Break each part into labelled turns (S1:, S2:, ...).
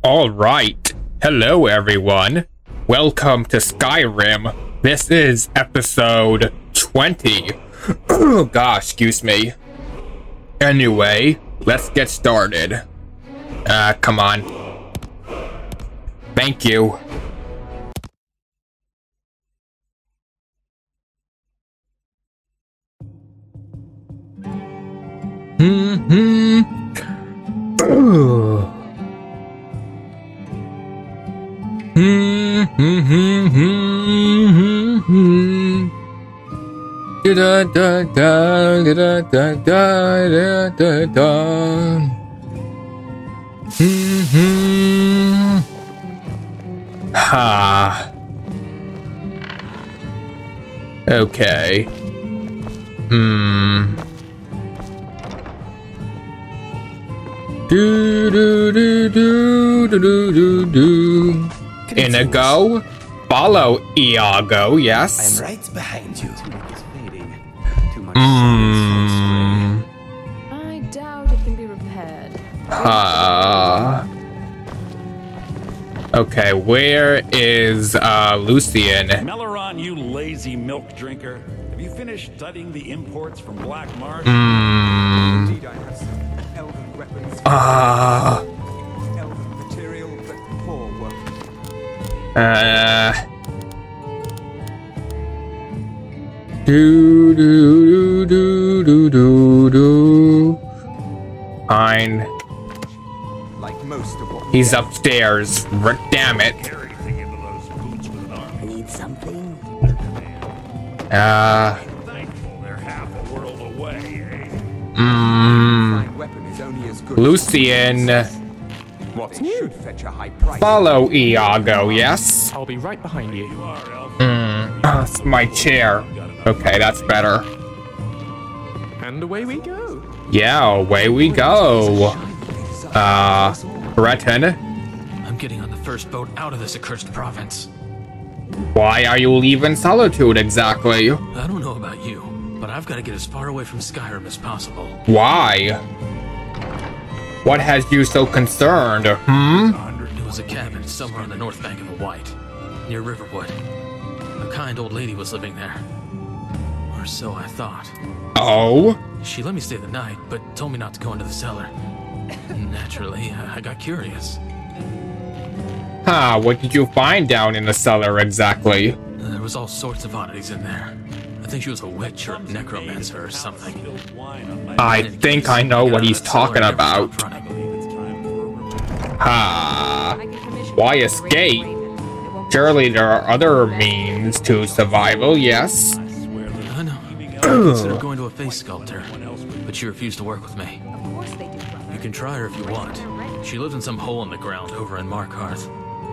S1: Alright, hello everyone. Welcome to Skyrim. This is episode 20. Oh gosh, excuse me. Anyway, let's get started. Come on. Thank you. Ha. Okay. Inigo, follow Iago, yes.
S2: I'm right behind you.
S3: I doubt it can be repaired.
S1: Okay, where is Lucien?
S4: Meleron, you lazy milk drinker. Have you finished studying the imports from Black Marsh?
S2: Indeed, I have some elven weapons. Elven material, but poor work.
S1: Fine.
S2: Like most of what
S1: He's upstairs. Damn it.
S5: Need something?
S4: Thankful they're half a world away, eh?
S2: fine weapon is only as good.
S1: Lucien,
S2: What's new? Should fetch a high price.
S1: follow Iago, yes?
S6: I'll be right behind you.
S1: It's my chair. Okay, that's better.
S6: And away we go.
S1: Yeah, away we go. Breton,
S7: I'm getting on the first boat out of this accursed province.
S1: why are you leaving Solitude exactly?
S7: I don't know about you, but I've got to get as far away from Skyrim as possible.
S1: Why? What has you so concerned?
S7: It was a cabin somewhere on the north bank of the White, near Riverwood. A kind old lady was living there. Or so I thought.
S1: Oh?
S7: She let me stay the night, but told me not to go into the cellar. Naturally, I got curious.
S1: What did you find down in the cellar exactly?
S7: There was all sorts of oddities in there. I think she was a witch or a necromancer or something.
S1: I think I know what he's talking about. Why escape? Surely there are other means to survival, yes?
S7: I know. I considered going to a Face Sculptor, but she refused to work with me.
S3: Of course they do, brother.
S7: You can try her if you want. She lives in some hole in the ground over in Markarth.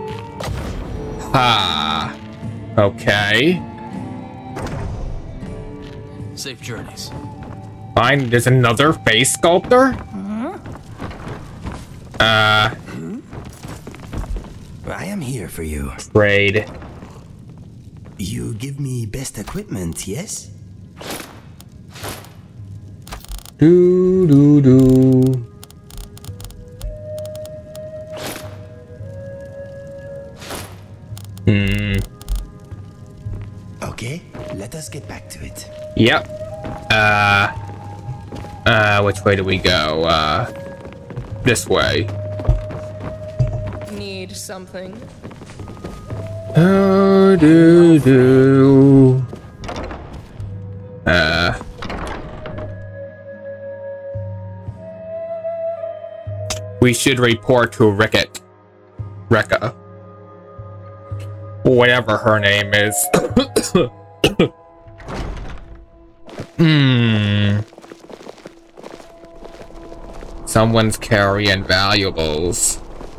S1: Okay.
S7: Safe journeys.
S1: Fine, there's another Face Sculptor?
S2: I am here for you.
S1: Raid.
S2: You give me best equipment, yes? Okay, let us get back to it.
S1: Yep. Which way do we go? This way.
S3: Need something? We should report to Rekka. Whatever her name is. Someone's carrying valuables.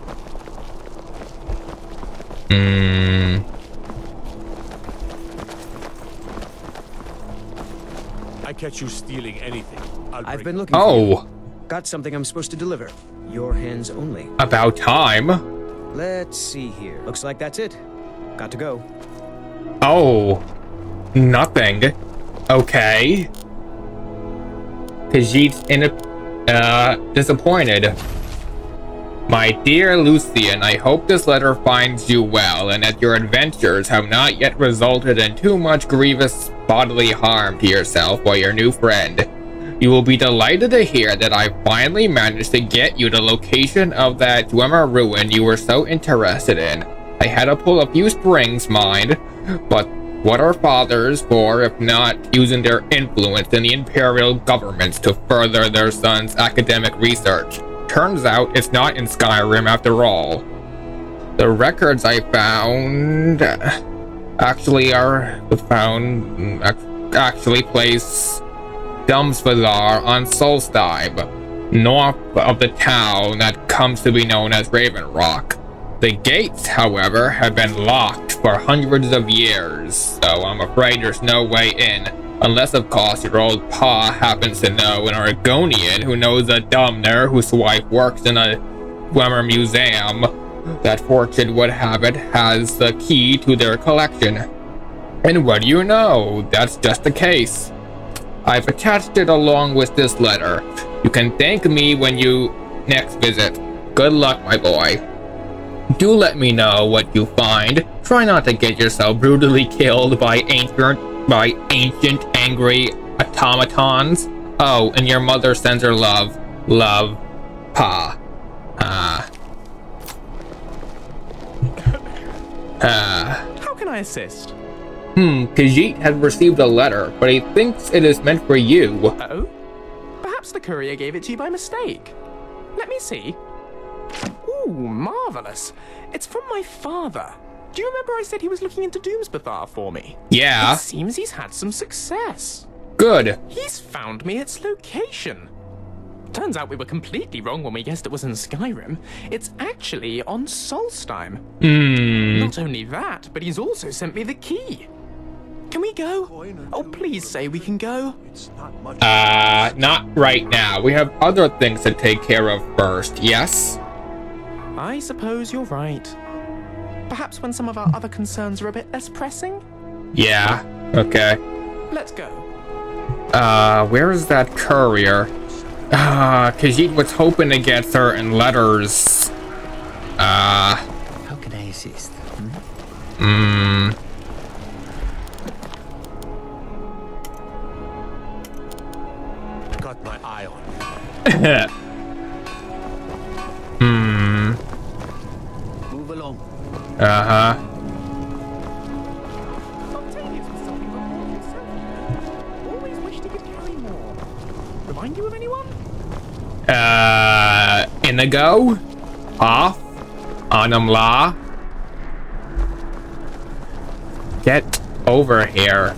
S8: I catch you stealing anything,
S9: I've been looking for you. Got something I'm supposed to deliver. Your hands only.
S1: About time.
S9: Let's see here. Looks like that's it. Got to go.
S1: Oh. Nothing. Okay. Khajiit's disappointed.
S3: My dear Lucien, I hope this letter finds you well, and that your adventures have not yet resulted in too much grievous bodily harm to yourself or your new friend. You will be delighted to hear that I finally managed to get you the location of that Dwemer ruin you were so interested in. I had to pull a few strings, mind, but what are fathers for if not using their influence in the Imperial governments to further their son's academic research? Turns out it's not in Skyrim after all. The records I found actually place Dumsvazar on Solstheim, north of the town that comes to be known as Raven Rock. The gates, however, have been locked for hundreds of years, so I'm afraid there's no way in, unless of course your old pa happens to know an Argonian who knows a Dumner whose wife works in a Dwemer museum that fortune would have it has the key to their collection. And what do you know? That's just the case. I've attached it along with this letter. You can thank me when you next visit. Good luck, my boy. Do let me know what you find. Try not to get yourself brutally killed by ancient angry automatons. Oh, and your mother sends her love. Love, Pa.
S6: How can I assist?
S3: Khajiit has received a letter, but he thinks it is meant for you.
S6: Oh? Perhaps the courier gave it to you by mistake. Let me see. Ooh, marvelous. It's from my father. Do you remember I said he was looking into Doomsbathar for me?
S3: Yeah.
S6: It seems he's had some success.
S3: Good.
S6: He's found me its location. Turns out we were completely wrong when we guessed it was in Skyrim. It's actually on Solstheim. Not only that, but he's also sent me the key. Can we go? Oh, please say we can go.
S3: Not right now. We have other things to take care of first, yes?
S6: I suppose you're right. Perhaps when some of our other concerns are a bit less pressing?
S3: Yeah, okay.
S6: Let's go.
S3: Where is that courier? Khajiit was hoping to get certain letters.
S2: How can I assist?
S8: Got my eye on you.
S2: Move along.
S6: Spontaneous was something but more conservative. Always wished he could carry more. Remind you of anyone?
S3: Inigo? Off? Anamla? Get over here.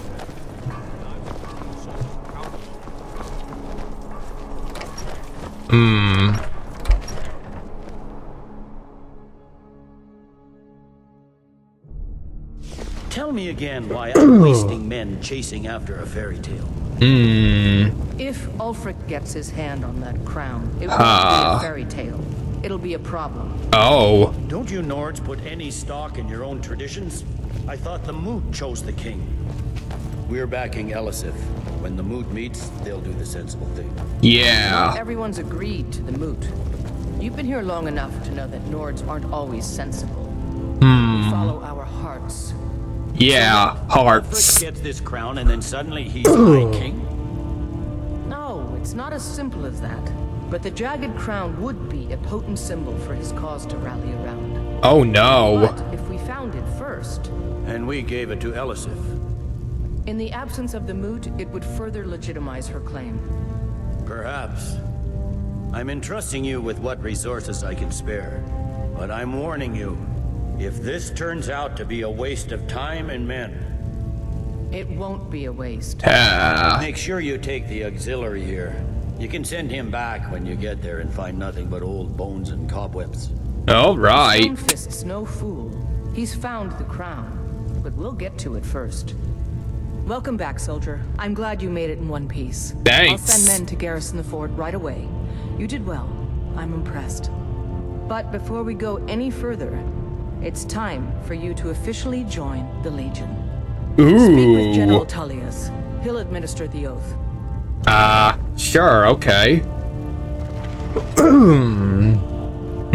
S2: Tell me again why I'm wasting men chasing after a fairy tale.
S5: If Ulfric gets his hand on that crown, it won't be a fairy tale. It'll be a problem.
S3: Oh.
S2: Don't you Nords put any stock in your own traditions? I thought the Moot chose the king. We're backing Elisif. When the Moot meets, they'll do the sensible thing.
S3: Yeah.
S5: Everyone's agreed to the moot. You've been here long enough to know that Nords aren't always sensible. We follow our hearts.
S3: Yeah, hearts.
S2: Ulfric gets this crown and then suddenly he's my king?
S5: No, it's not as simple as that. But the Jagged crown would be a potent symbol for his cause to rally around.
S3: Oh no.
S5: But if we found it first...
S2: And we gave it to Elisif.
S5: In the absence of the moot, it would further legitimize her claim.
S2: Perhaps. I'm entrusting you with what resources I can spare. But I'm warning you, if this turns out to be a waste of time and men...
S5: It won't be a waste.
S2: Make sure you take the auxiliary here. You can send him back when you get there and find nothing but old bones and cobwebs.
S3: All right.
S5: Stonefist's no fool. He's found the crown, but we'll get to it first. Welcome back, soldier. I'm glad you made it in one piece.
S3: Thanks.
S5: I'll send men to garrison the fort right away. You did well. I'm impressed. But before we go any further, it's time for you to officially join the Legion. Speak with General Tullius. He'll administer the oath.
S3: Sure, okay.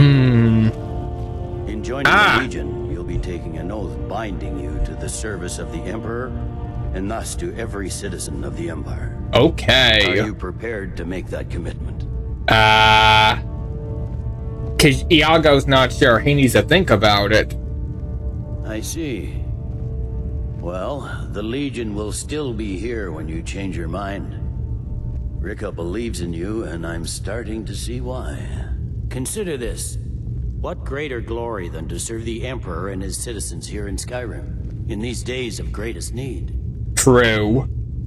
S2: In joining the Legion, you'll be taking an oath binding you to the service of the Emperor, and thus to every citizen of the Empire.
S3: Okay.
S2: Are you prepared to make that commitment?
S3: Cause Iago's not sure. He needs to think about it.
S2: I see. Well, the Legion will still be here when you change your mind. Rika believes in you, and I'm starting to see why. Consider this. What greater glory than to serve the Emperor and his citizens here in Skyrim, in these days of greatest need?
S3: True.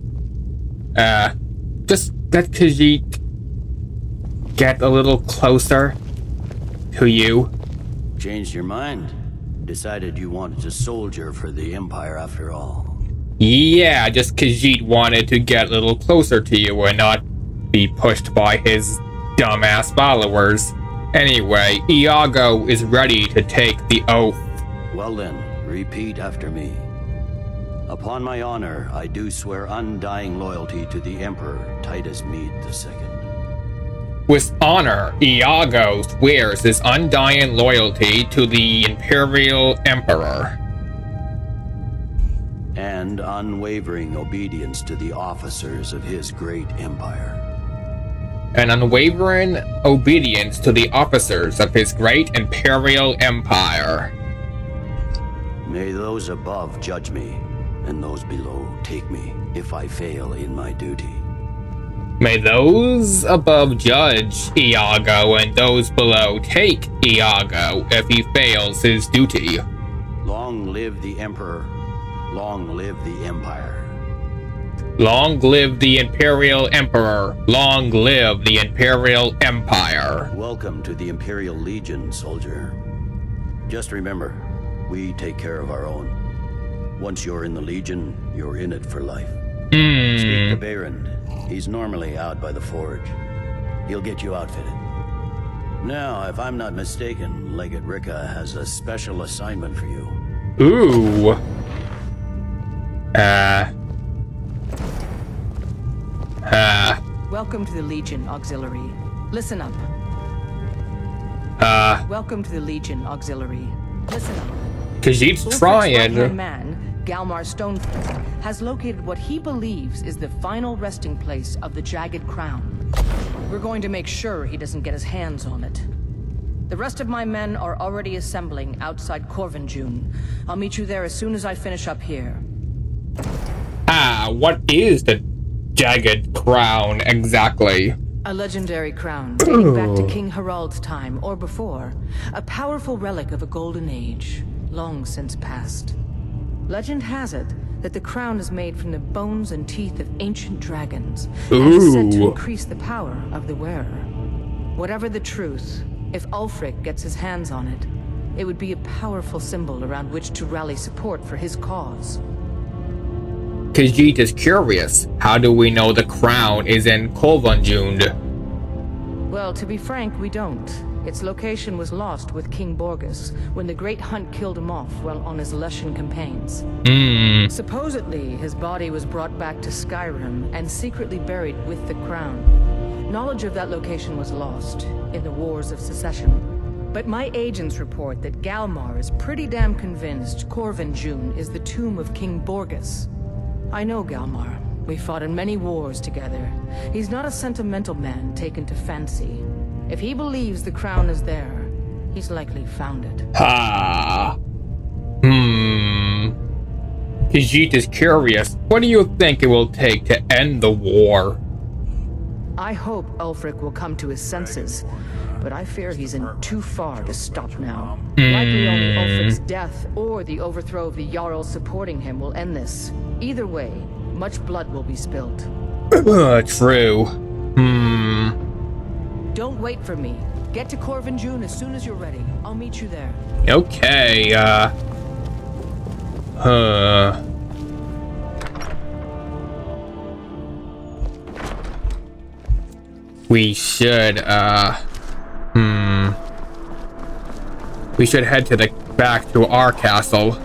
S3: Just let Khajiit get a little closer to you.
S2: Changed your mind? Decided you wanted to soldier for the Empire after all?
S3: Yeah, just Khajiit wanted to get a little closer to you and not be pushed by his dumbass followers. Anyway, Iago is ready to take the oath.
S2: Well then, repeat after me. Upon my honor, I do swear undying loyalty to the Emperor Titus Mede II.
S3: With honor, Iago swears his undying loyalty to the Imperial Emperor.
S2: And unwavering obedience to the officers of his great empire.
S3: An unwavering obedience to the officers of his great Imperial Empire.
S2: May those above judge me, and those below take me, if I fail in my duty.
S3: May those above judge Iago, and those below take Iago if he fails his duty.
S2: Long live the Emperor. Long live the Empire.
S3: Long live the Imperial Emperor. Long live the Imperial Empire.
S2: Welcome to the Imperial Legion, soldier. Just remember, we take care of our own. Once you're in the Legion, you're in it for life. Speak to Behrend. He's normally out by the forge. He'll get you outfitted. Now, if I'm not mistaken, Legate Rika has a special assignment for you.
S3: Ooh.
S5: Welcome to the Legion, Auxiliary. Listen up. Welcome to the Legion, Auxiliary. Listen up.
S3: Khajiit's trying.
S5: Ulfric's man, Galmar Stonefoot, has located what he believes is the final resting place of the Jagged Crown. We're going to make sure he doesn't get his hands on it. The rest of my men are already assembling outside Korvanjund. I'll meet you there as soon as I finish up here.
S3: What is the Jagged Crown exactly?
S5: A legendary crown dating back to King Harald's time or before. A powerful relic of a golden age, long since past. Legend has it that the crown is made from the bones and teeth of ancient dragons, and is said to increase the power of the wearer. Whatever the truth, if Ulfric gets his hands on it, it would be a powerful symbol around which to rally support for his cause.
S3: Khajiit is curious. How do we know the crown is in Korvanjund?
S5: Well, to be frank, we don't. Its location was lost with King Borgus when the Great Hunt killed him off while on his Lushan campaigns. Supposedly, his body was brought back to Skyrim and secretly buried with the crown. Knowledge of that location was lost in the Wars of Secession. But my agents report that Galmar is pretty damn convinced Korvanjund is the tomb of King Borgus. I know Galmar. We fought in many wars together. He's not a sentimental man taken to fancy. If he believes the crown is there, he's likely found it.
S3: Khajiit is curious. What do you think it will take to end the war?
S5: I hope Ulfric will come to his senses, but I fear he's in too far to stop now. Likely only Ulfric's death or the overthrow of the Jarls supporting him will end this. Either way, much blood will be spilled.
S3: True.
S5: Don't wait for me. Get to Korvanjund as soon as you're ready. I'll meet you there.
S3: Okay, we should, we should head to the back to our castle.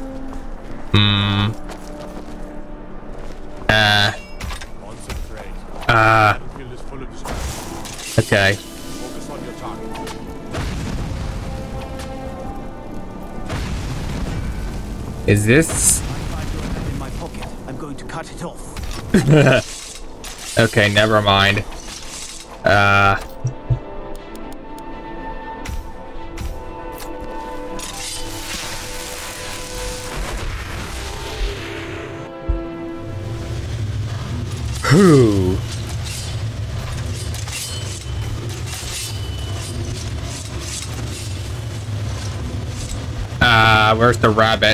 S3: Okay. Is this?
S8: In my pocket. I'm going to cut it off.
S3: Okay, never mind. Whew. Where's the rabbit?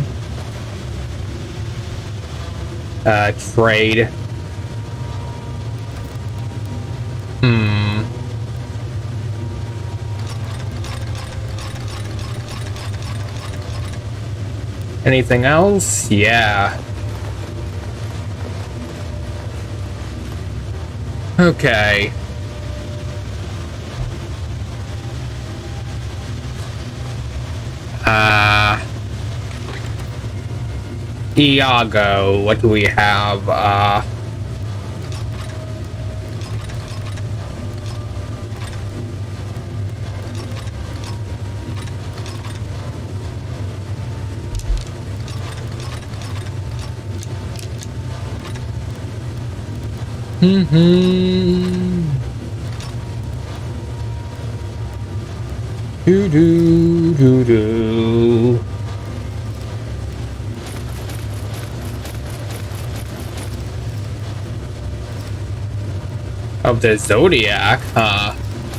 S3: Trade. Anything else? Yeah. Okay. Iago, what do we have? Do do do do. Of the Zodiac, huh?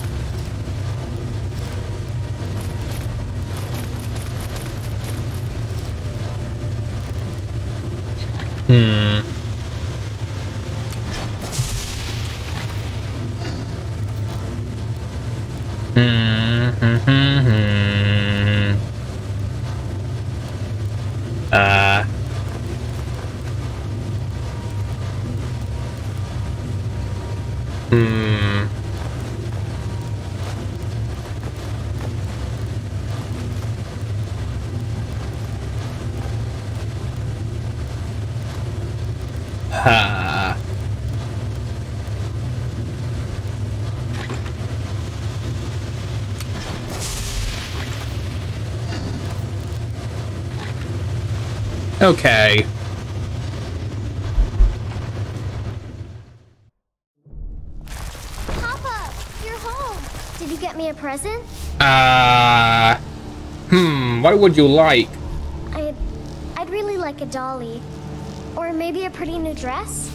S3: Okay.
S10: Papa, you're home. Did you get me a present?
S3: What would you like?
S10: I'd really like a dolly. Or maybe a pretty new dress?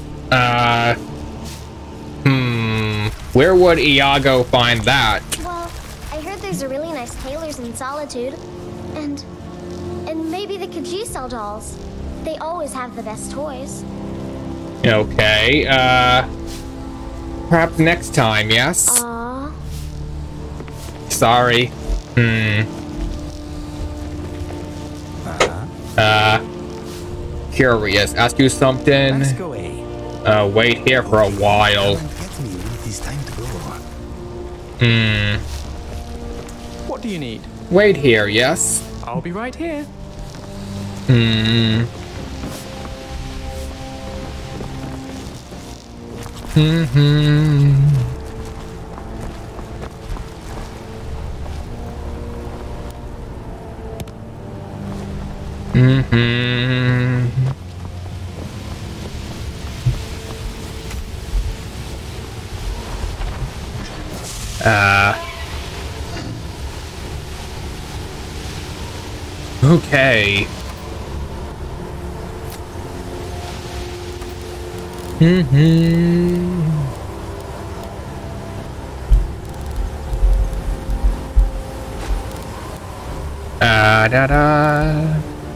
S3: Where would Iago find that?
S10: Well, I heard there's a really nice tailor's in Solitude. And maybe the Khajiit sell dolls. They always have the best toys.
S3: Okay, perhaps next time, yes?
S10: Aww.
S3: Sorry. Curious. Ask you something?
S8: Let's go away.
S3: Wait here for a while.
S8: Get me when it is time to go.
S6: What do you need?
S3: Wait here, yes?
S6: I'll be right here.
S3: Okay. Da da.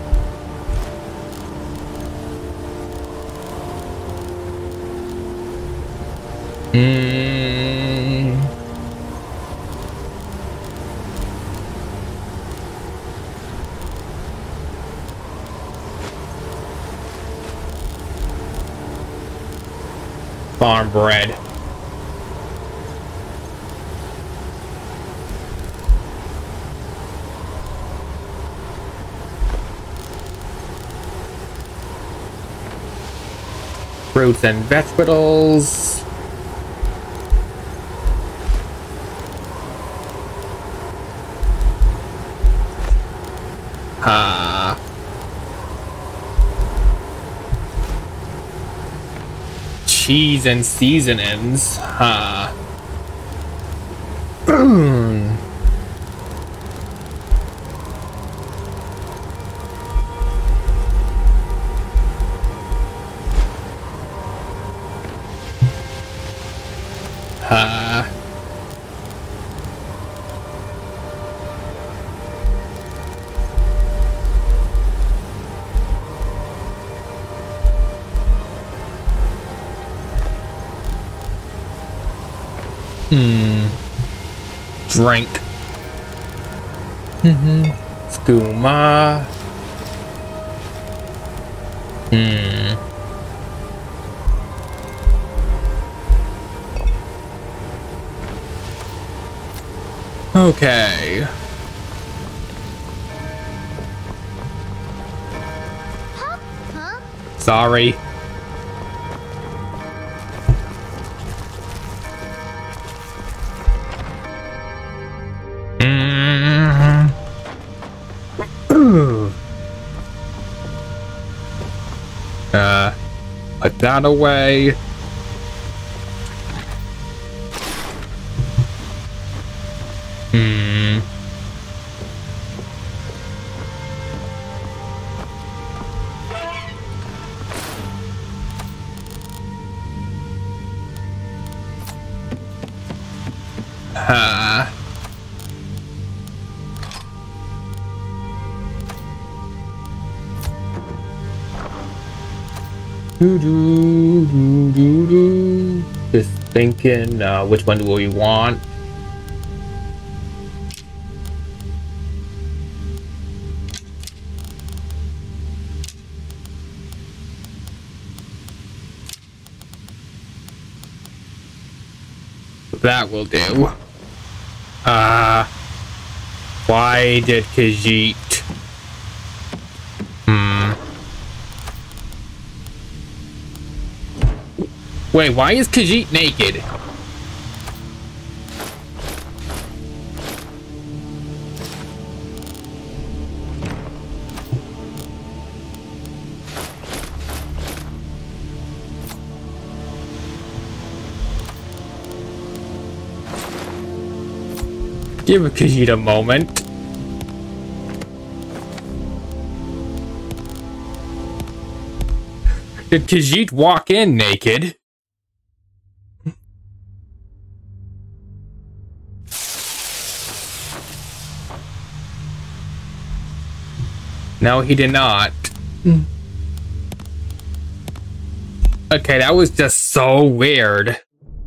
S3: Farm bread. Fruits and vegetables. cheese and seasonings. Drink. Skooma. Okay.
S10: Huh?
S3: Sorry. Put that away. Just thinking, which one do we want? That will do. Why did Khajiit? Wait, why is Khajiit naked? Give Khajiit a moment. Did Khajiit walk in naked? No, he did not. Okay, that was just so weird.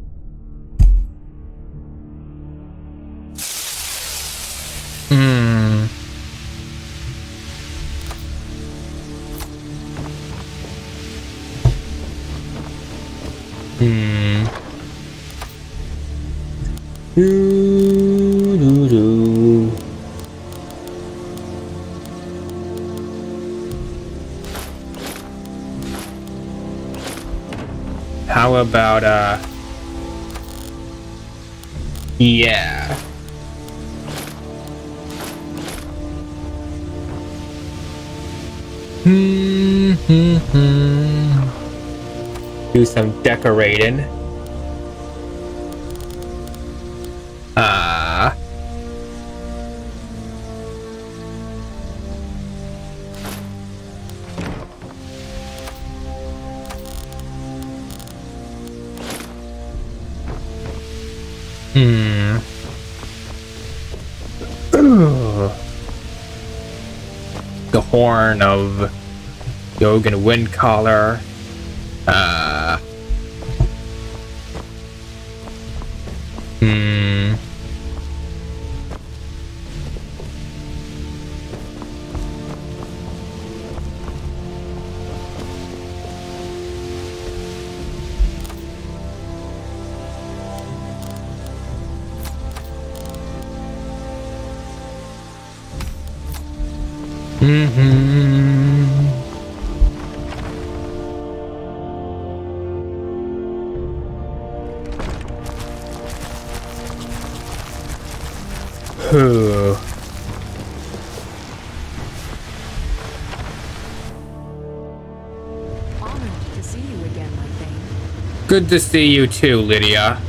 S3: How about, yeah. Do some decorating. The horn of Yogan Windcaller.
S5: Honored to see you again, my Thane.
S3: Good to see you too, Lydia.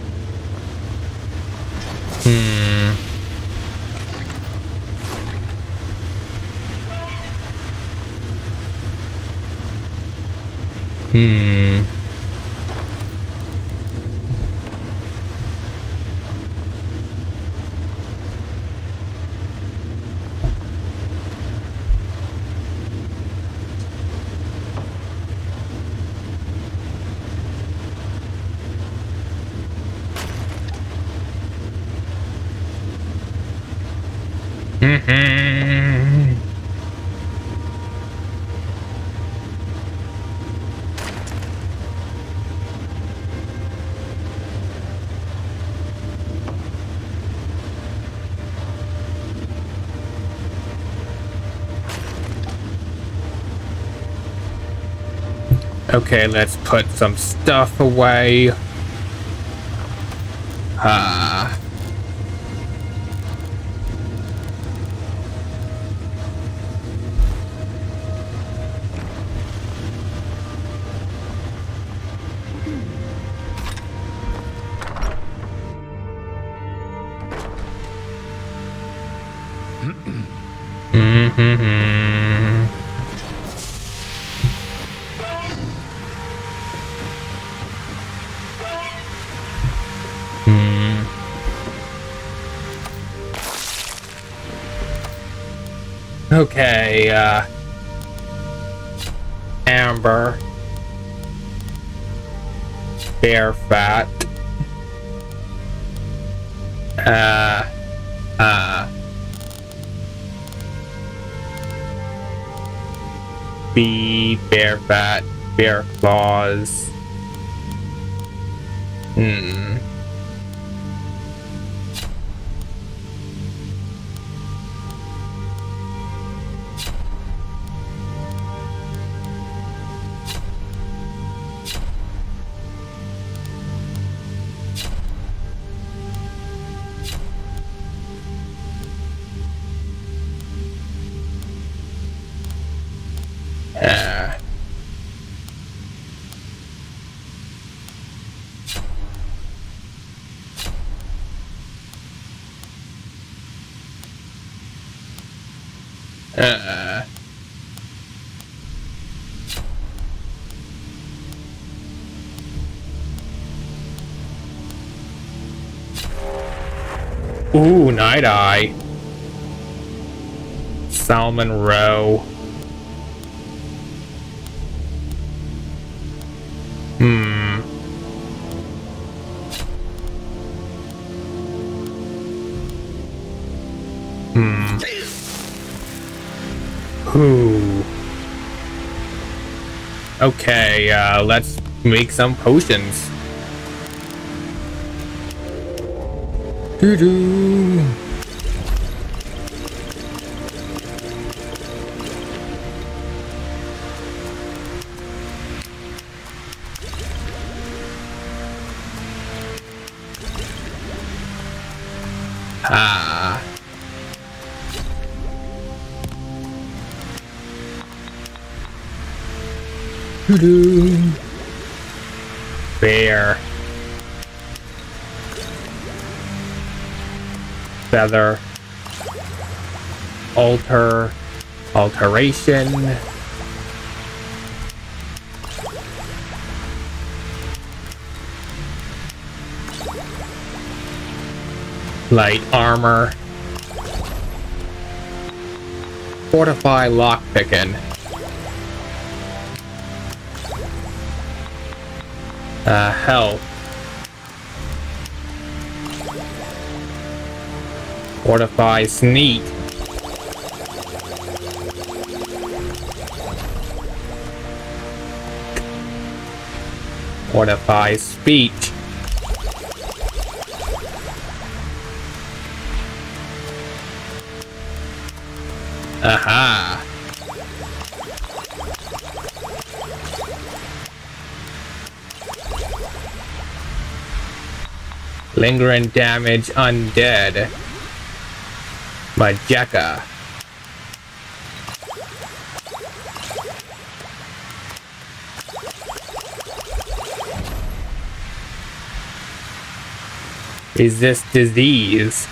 S3: Okay, let's put some stuff away. Okay, amber, bear fat, bee, bear fat, bear claws, ooh, Night Eye, Salmon Roe, Ooh. Okay, let's make some potions. Doo-doo. Doo-doo. Bear. Feather. Alteration. Light armor. Fortify lockpicking. Health. Fortify sneak. Fortify speech. Aha. Lingering damage undead. Majeka. Resist disease.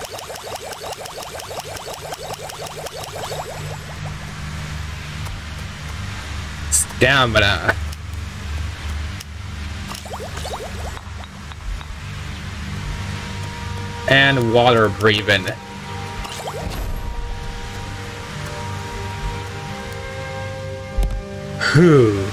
S3: Stamina. And water breathing. Whew.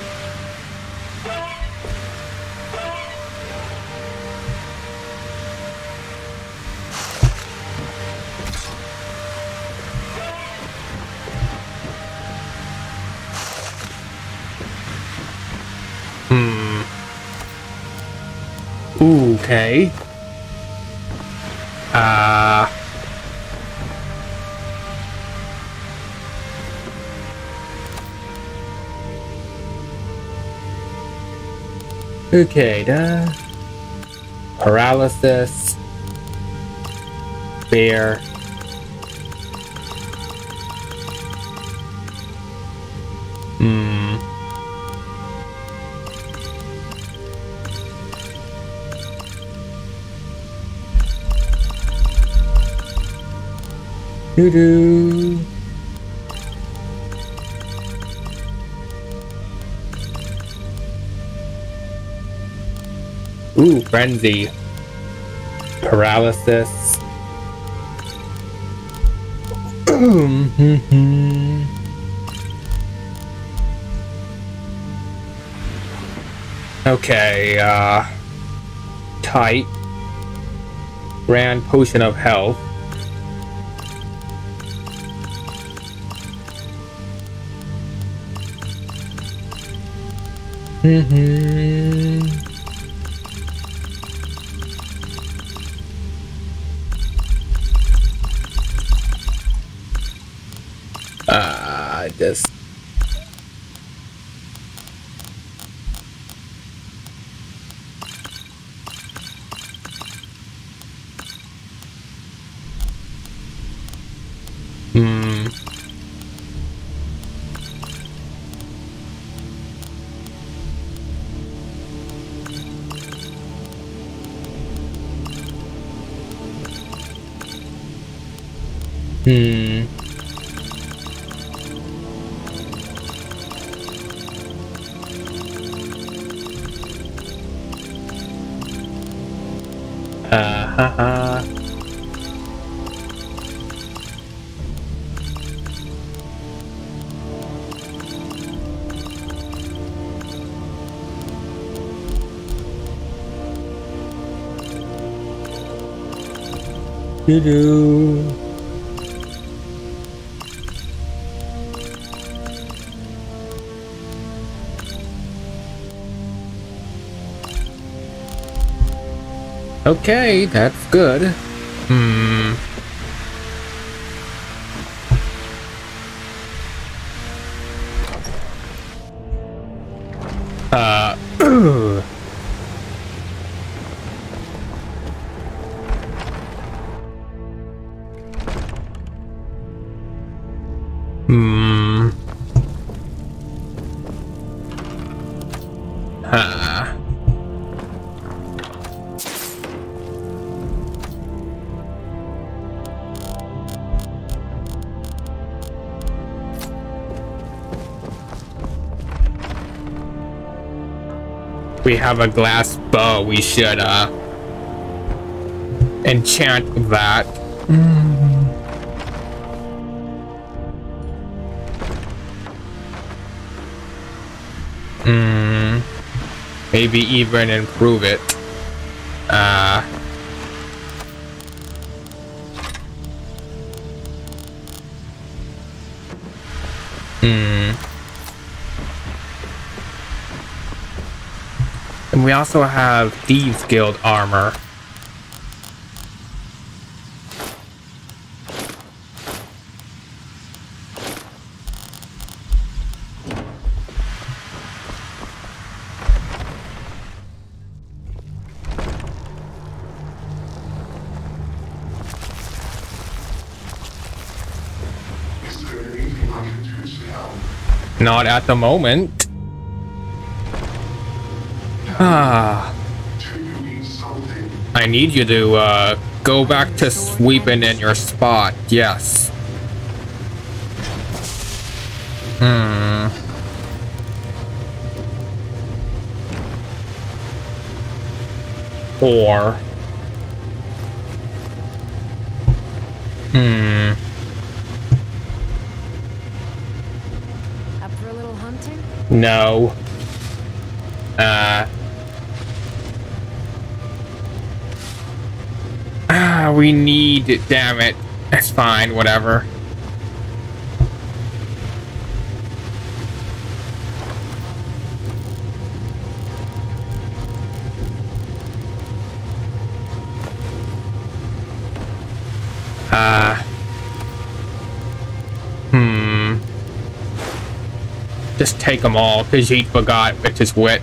S3: Okay. Okay, paralysis, fear, doo-doo. Ooh, frenzy. Paralysis. Okay, tight. Grand potion of health. Just doo-doo. Okay, that's good. We have a glass bow. We should enchant that. Maybe even improve it. And we also have Thieves Guild armor. Not at the moment. I need you to go back to sweeping in your spot. Yes. Or
S5: Up for a little hunting?
S3: no. We need, damn it. It's fine, whatever. Just take them all, because he forgot which is which.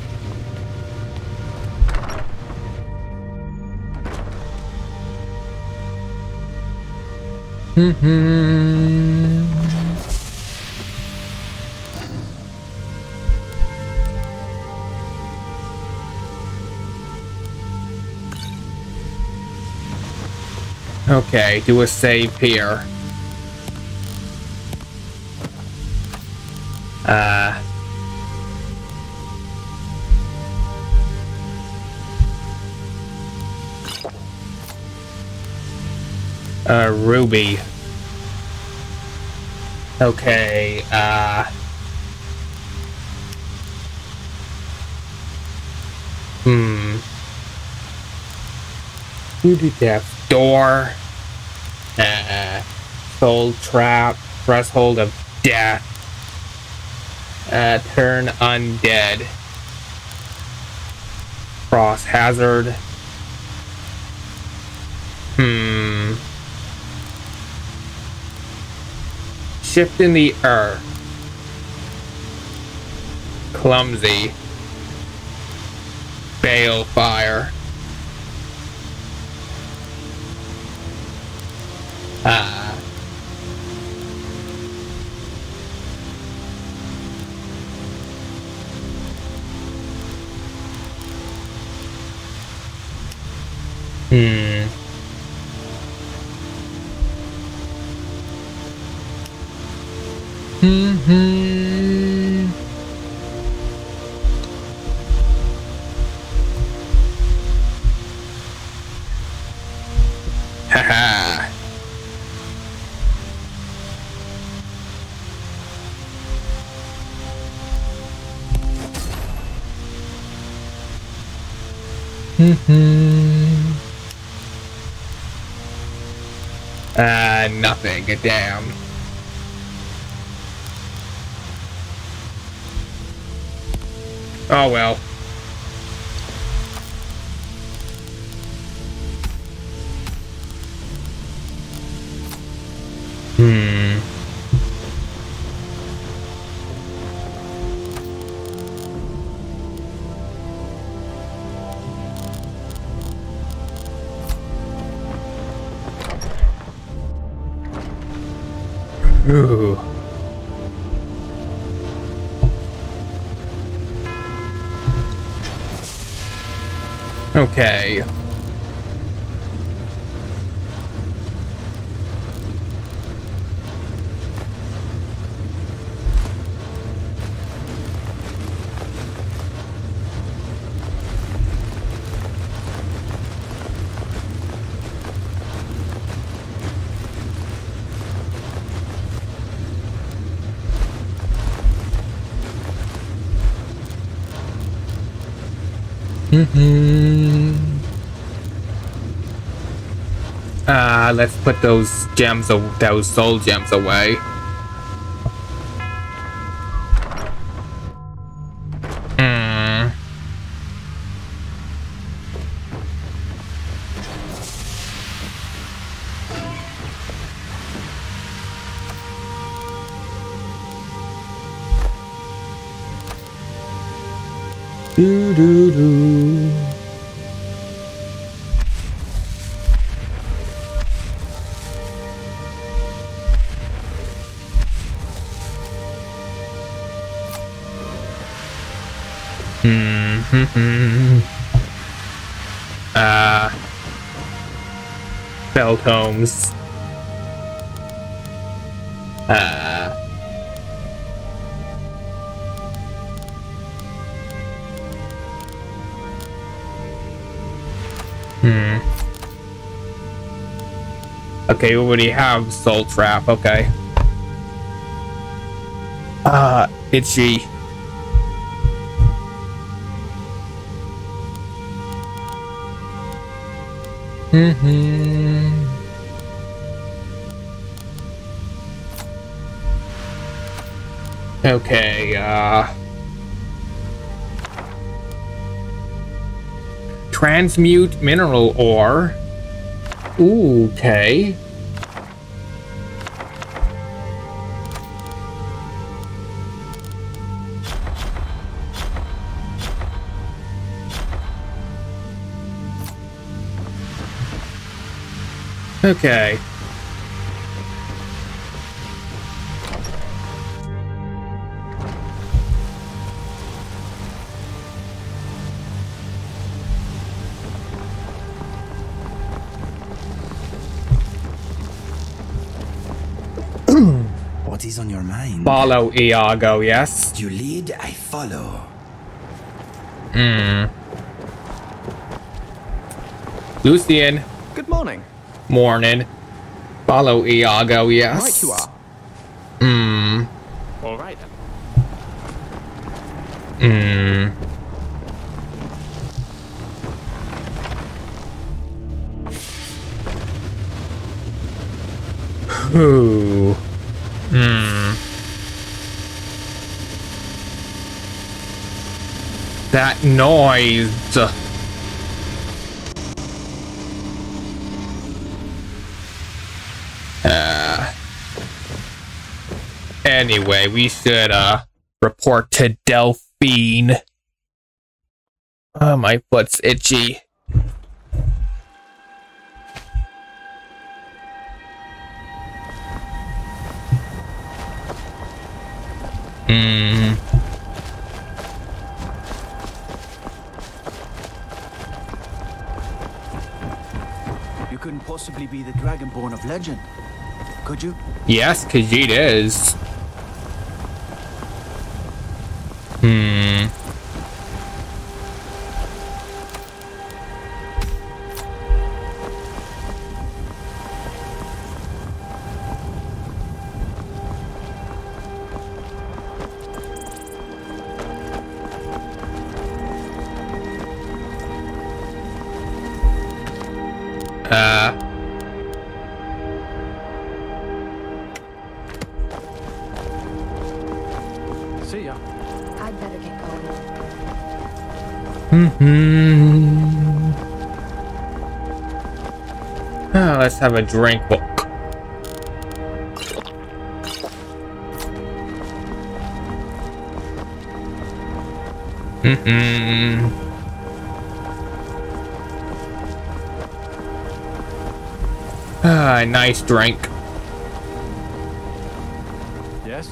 S3: Okay, do a save here. Ruby. Okay, Who did that? Door. Soul trap. Threshold of death. Turn undead. Cross hazard. Shift in the earth. Clumsy. Balefire. Haha. Nothing. Damn. Oh well. Ooh. Okay. Let's put those gems, those soul gems away. Spell tomes. Okay, we already have Soul Trap, okay. Itchy. Okay, transmute mineral ore. Ooh, okay. Okay.
S8: What is on your mind?
S3: Follow Iago, yes?
S8: You lead, I follow.
S3: Lucien.
S6: Good morning.
S3: Morning. Follow Iago, yes?
S6: Right you are. All right then.
S3: Ooh. That noise. Anyway, we should report to Delphine. Oh, my foot's itchy.
S8: You couldn't possibly be the Dragonborn of legend, could you?
S3: Yes, Khajiit is.
S6: See ya.
S5: I'd better get going.
S3: Let's have a drink. Nice drink.
S6: Yes?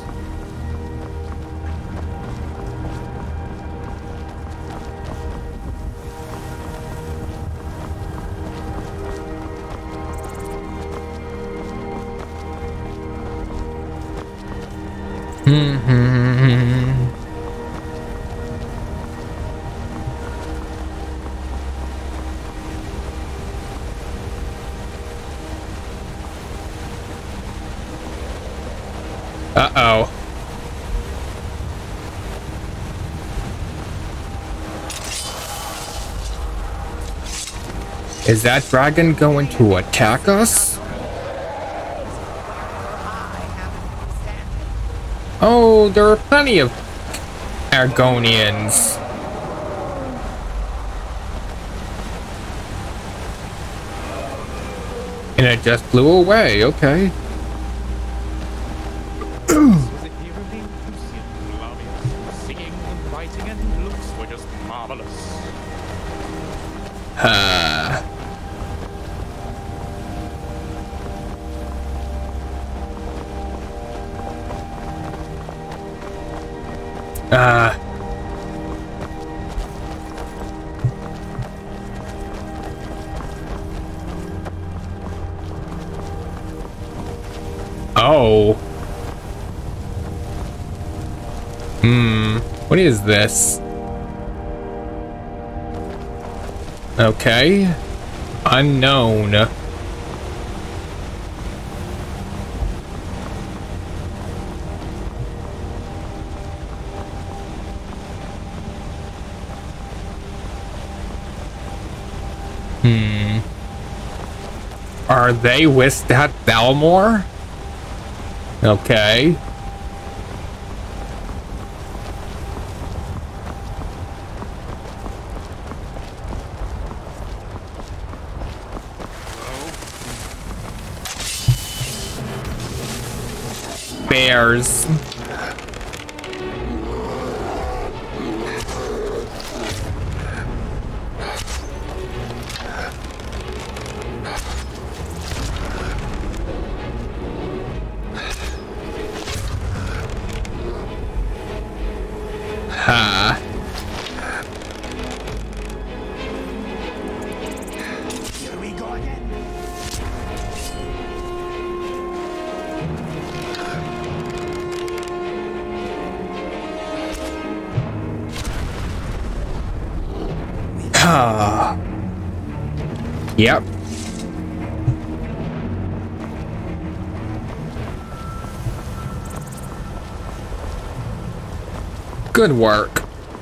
S3: Uh-oh. Is that dragon going to attack us? Oh, there are plenty of Argonians. And it just flew away, okay.
S6: Was it here of being Lucien, Flavious, singing and writing, and looks were just marvelous.
S3: Oh. What is this? Okay. Unknown. Are they with that Thalmor? Okay. Bears. Ha.
S8: Here we go again.
S3: Yep. Good work.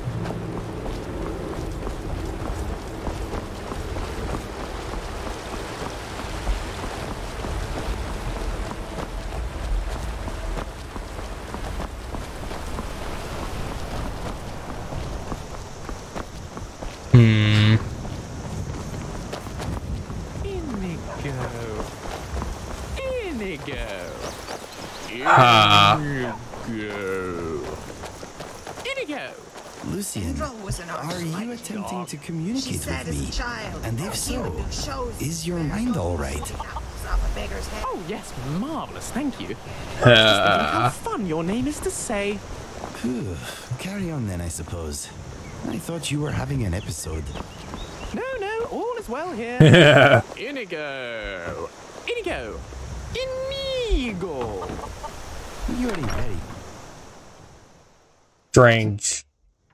S11: Lucien, are you attempting to communicate with me? And if so, is your mind all right?
S6: Oh yes, marvelous, thank you. How fun your name is to say.
S11: Carry on then, I suppose. I thought you were having an episode.
S6: No, all is well here. Inigo! Inigo! Inigo!
S11: You already ready?
S3: Strange.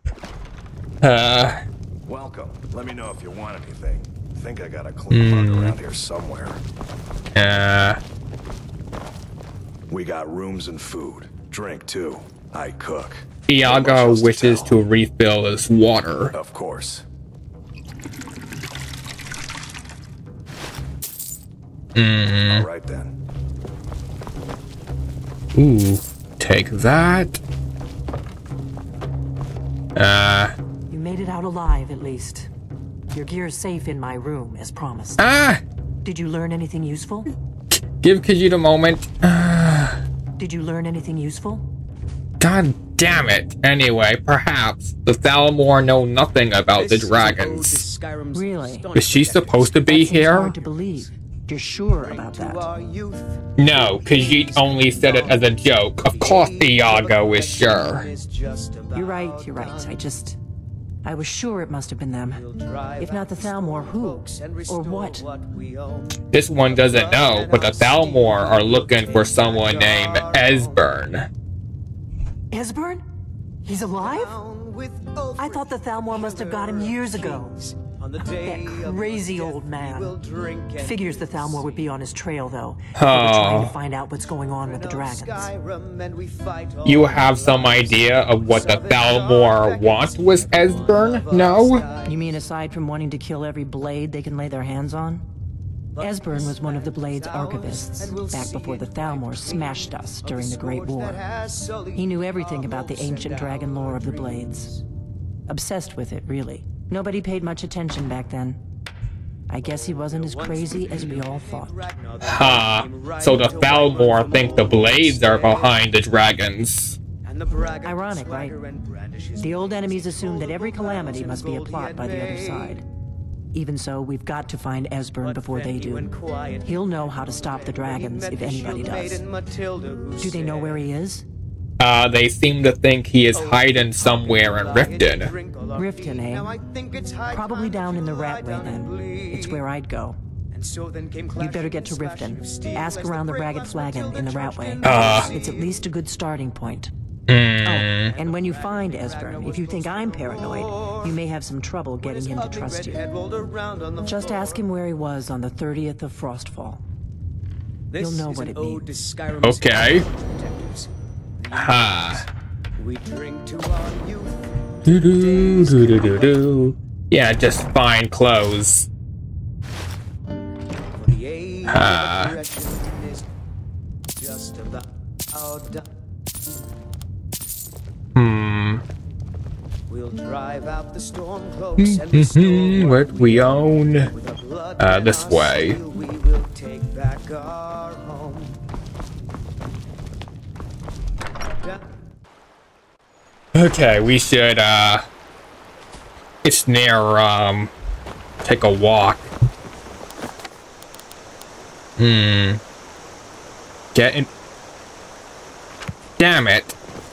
S12: Welcome. Let me know if you want anything. I think I got a clean mug around here somewhere. We got rooms and food. Drink too. I cook.
S3: Iago wishes to refill his water.
S12: Of course. All right then.
S3: Ooh, take that.
S13: You made it out alive, at least. Your gear's safe in my room, as promised.
S5: Did you learn anything useful?
S3: Give Khajiit a moment.
S5: Did you learn anything useful?
S3: God damn it. Anyway, perhaps the Thalmor know nothing about the dragons.
S5: Really?
S3: Is she supposed to be here?
S5: Hard to believe. You're sure about that?
S3: No, Khajiit only said it as a joke. Of course Iago is sure.
S5: You're right. I was sure it must have been them. If not the Thalmor, who? Or what?
S3: This one doesn't know, but the Thalmor are looking for someone named Esbern.
S5: Esbern? He's alive? I thought the Thalmor must have got him years ago. That crazy old man. Figures the Thalmor would be on his trail, though. They were trying to find out what's going on with the dragons.
S3: You have some idea of what the Thalmor want with Esbern? No?
S5: You mean aside from wanting to kill every blade they can lay their hands on? Esbern was one of the Blade's archivists, back before the Thalmor smashed us during the Great War. He knew everything about the ancient dragon lore of the Blades. Obsessed with it, really. Nobody paid much attention back then. I guess he wasn't as crazy as we all thought.
S3: So the Thalmor think the Blades are behind the dragons.
S5: Ironic, right? The old enemies assume that every calamity must be a plot by the other side. Even so, we've got to find Esbern before they do. He'll know how to stop the dragons if anybody does. Do they know where he is?
S3: They seem to think he is hiding somewhere in Riften.
S5: Riften, eh? Probably down in the Ratway then. It's where I'd go.
S9: And so then came
S13: You'd better get to Riften. Ask around the Ragged Flagon in the Routeway. It's at least a good starting point. Oh, and when you find Esbern, if you think I'm paranoid, you may have some trouble getting him to trust you. Just ask him where he was on the 30th of Frostfall. You'll know what it means.
S3: Okay. Ha.
S9: We drink to our youth.
S3: Do. Yeah, just fine clothes.
S9: We'll drive out the storm cloaks
S3: what we own. This way.
S9: We will take back our home.
S3: Okay, we should it's near take a walk. Get in. Damn it.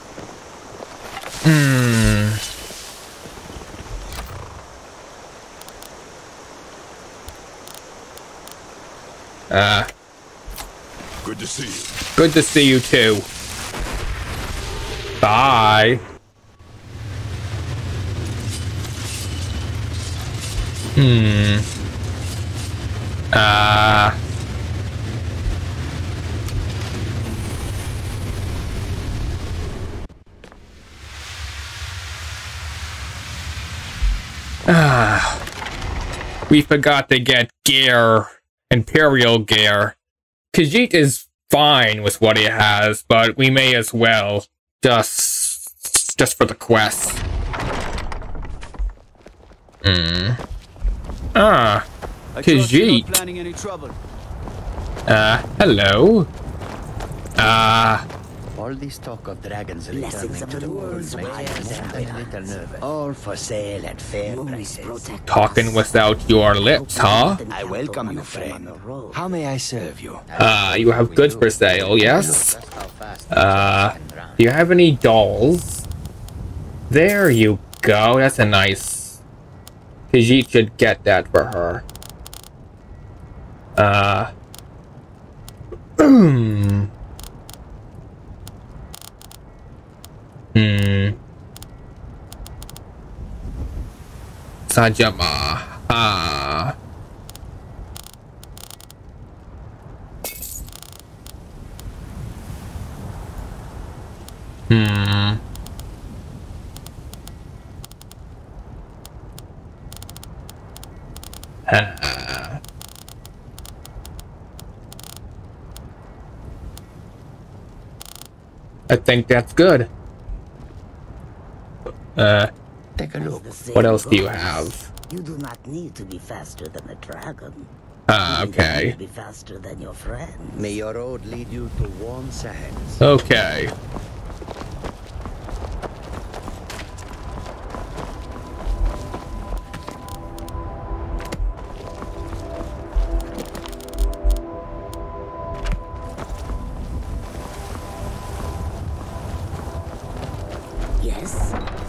S12: Good to see you.
S3: Good to see you too. Bye. We forgot to get gear, Imperial Gear. Khajiit is fine with what he has, but we may as well, just for the quest. Khajiit.
S8: Planning any trouble.
S3: Hello.
S2: All this talk of dragons returning to the world makes me a little nervous. All for sale at fair prices.
S3: Talking without your lips, huh?
S11: I welcome you, friend. How may I serve you?
S3: You have goods for sale, yes? Do you have any dolls? There you go, that's a nice... Khajiit should get that for her. Sajama. I think that's good.
S2: Take a look.
S3: What else do you have?
S14: You do not need to be faster than a dragon.
S3: Okay.
S14: You need to be faster than your friend.
S2: May your road lead you to warm sands.
S3: Okay.
S14: Yes.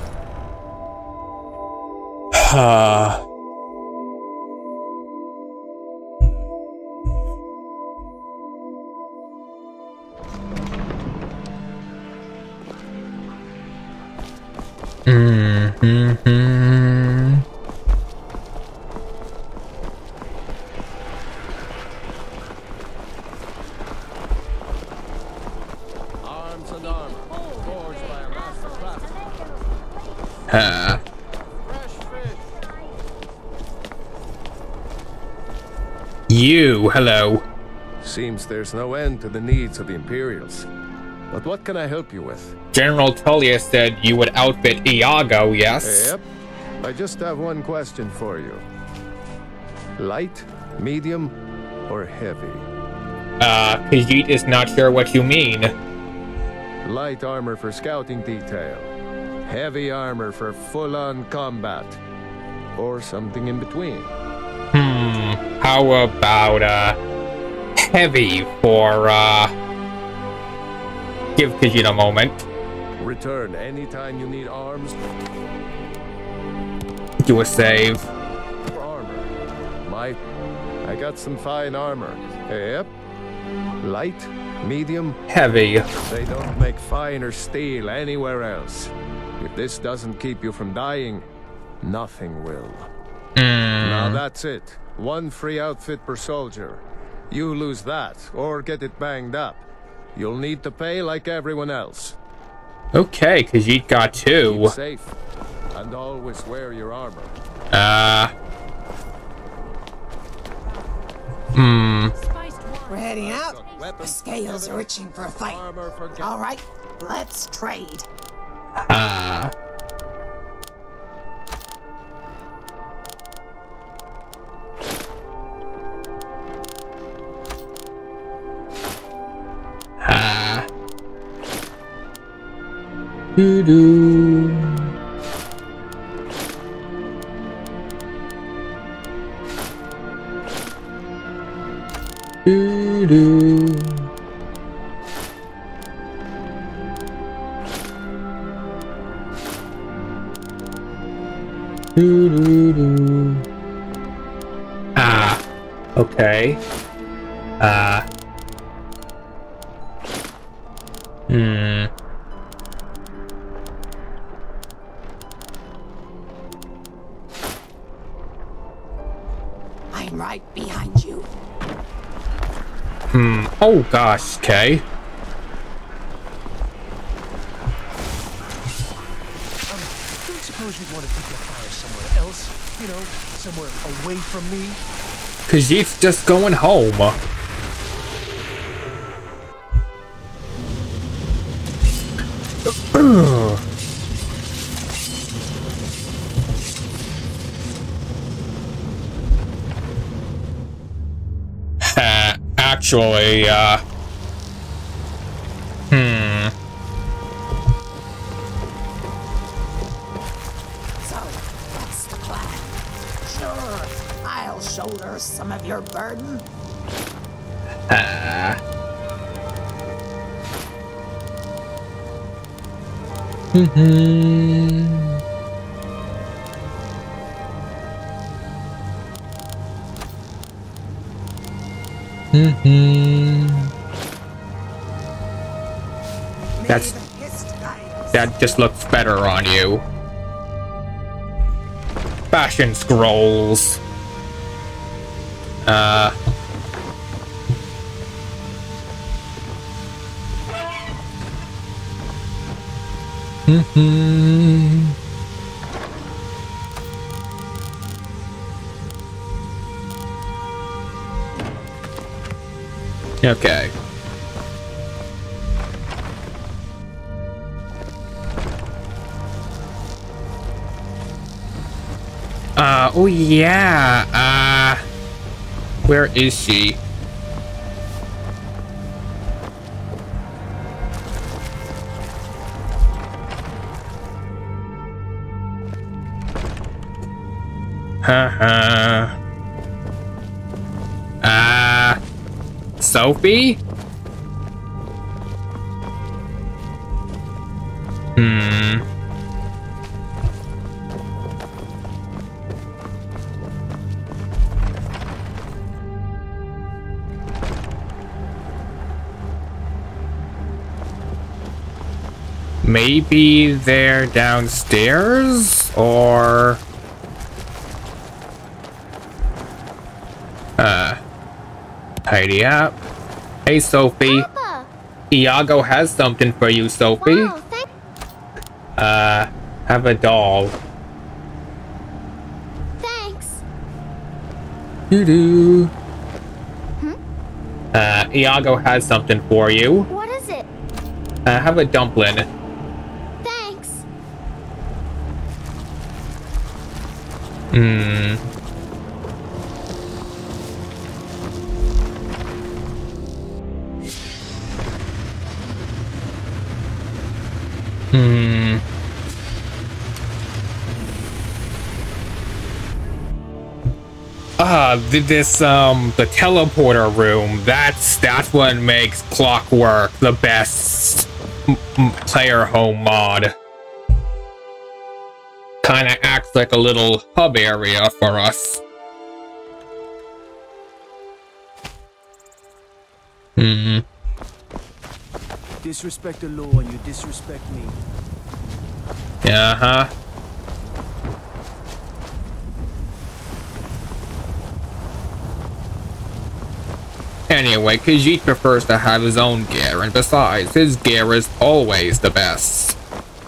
S12: Arms and armor, forged by a master craftsman.
S3: You, hello.
S12: Seems there's no end to the needs of the Imperials. But what can I help you with?
S3: General Tullius said you would outfit Iago, yes?
S12: Yep. I just have one question for you. Light, medium, or heavy?
S3: Khajiit is not sure what you mean.
S12: Light armor for scouting detail. Heavy armor for full-on combat. Or something in between.
S3: How about, heavy for, give Khajiit a moment.
S12: Return anytime you need arms.
S3: Do a save.
S12: For armor. I got some fine armor. Yep. Light, medium,
S3: heavy.
S12: They don't make finer steel anywhere else. If this doesn't keep you from dying, nothing will. Now that's it. One free outfit per soldier. You lose that, or get it banged up. You'll need to pay like everyone else.
S3: Okay, cause you got two.
S12: Keep safe, and always wear your armor.
S15: We're heading out. The scales are itching for a fight. All right, let's trade.
S3: Doo-doo. Doo-doo. Doo-doo-doo. Okay.
S15: I'm right behind you.
S3: Oh gosh, okay.
S16: Don't suppose you'd want to take your fire somewhere else? You know, somewhere away from me?
S3: Cause he's just going home. Actually,
S15: So, what's the plan? Sure, I'll shoulder some of your burden.
S3: That just looks better on you. Fashion scrolls. Okay. Oh yeah, where is she? Sophie? Maybe they're downstairs, or... tidy up. Hey, Sophie.
S10: Papa.
S3: Iago has something for you, Sophie.
S10: Wow,
S3: have a doll.
S10: thanks.
S3: Doo-doo. Iago has something for you.
S10: What is it?
S3: Have a dumpling.
S10: Thanks. The teleporter room, that's what makes Clockwork the best player home mod. Kinda acts like a little hub area for us.
S3: Hmm.
S8: Disrespect the law and you disrespect me.
S3: Uh-huh. Anyway, Khajiit prefers to have his own gear, and besides, his gear is always the best.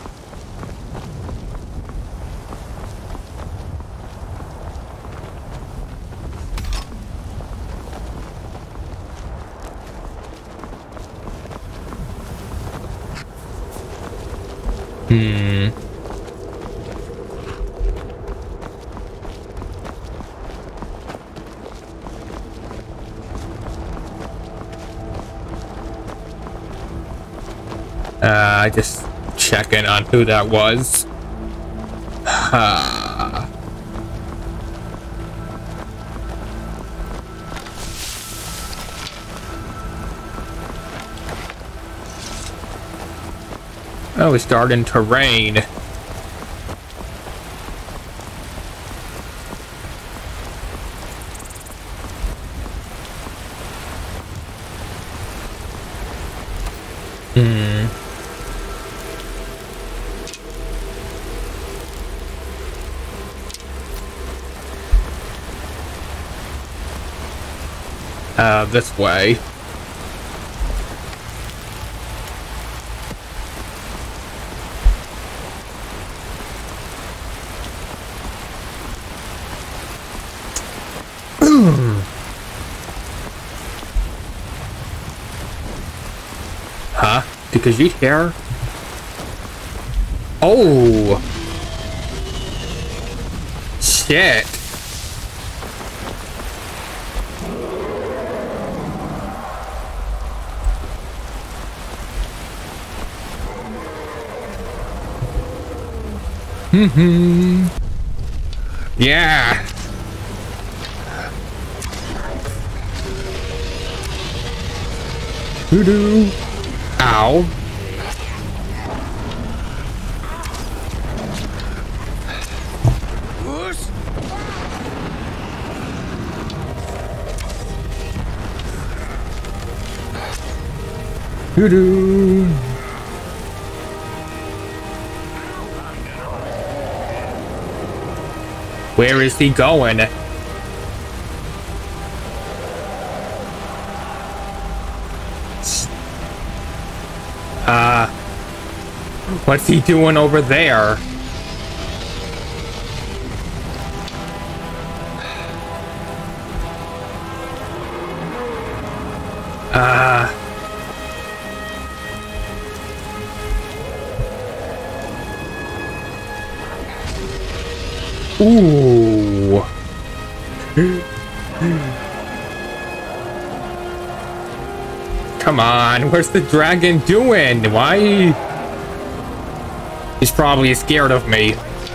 S3: Just checking on who that was. Oh, it's starting to rain. This way. Huh? Did Khajiit hear? Oh! Shit! Yeah. Hoodoo. Ow. Hoodoo. Where is he going? What's he doing over there? Ooh. Come on, where's the dragon doing? Why? He's probably scared of me.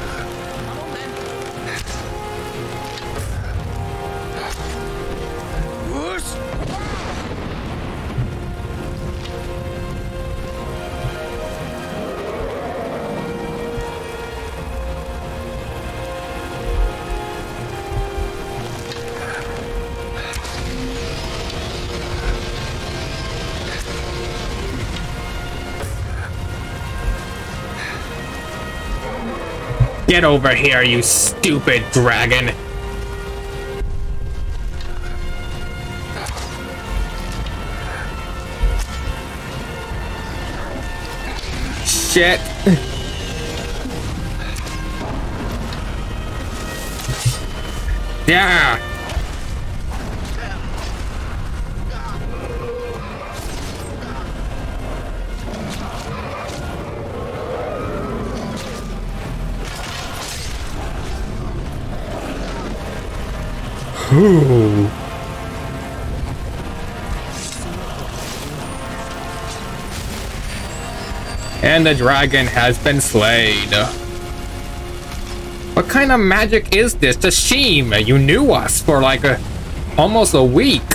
S3: Get over here, you stupid dragon! Shit! Yeah! Ooh. And the dragon has been slain. What kind of magic is this? Tashim, you knew us for like almost a week.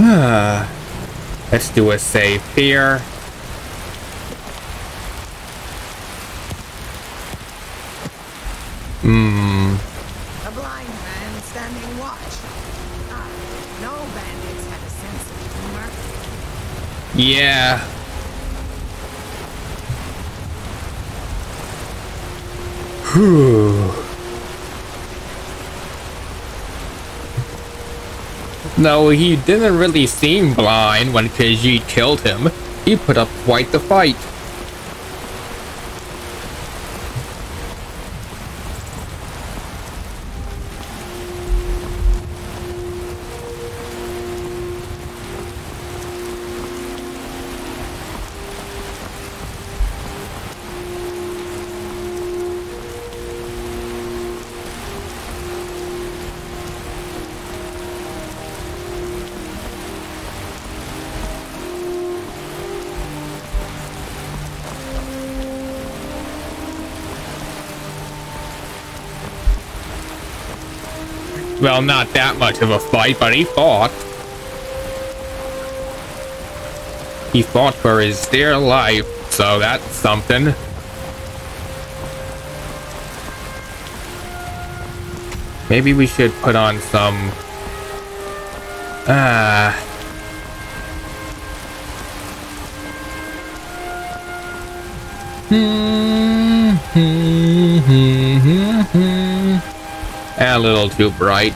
S3: Let's do a save here.
S15: A blind man standing watch. No bandits have a sense of humor.
S3: Yeah. Whew. No, he didn't really seem blind when Khajiit killed him. He put up quite the fight. Well, not that much of a fight, but he fought. He fought for his dear life, so that's something. Maybe we should put on some... A little too bright.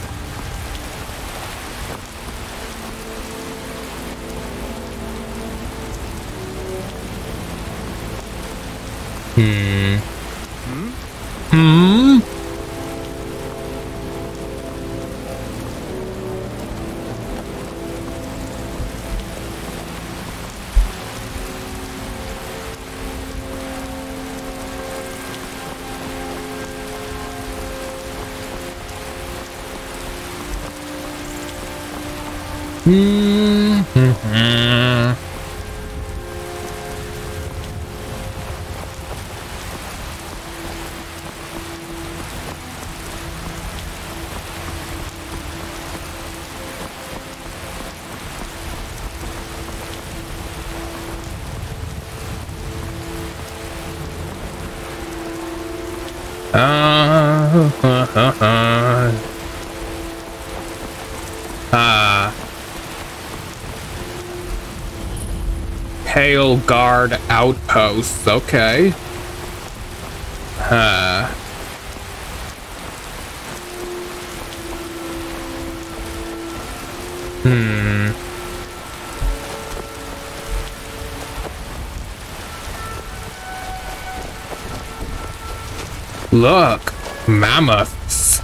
S3: Pale Guard outposts, okay. Look, mammoths.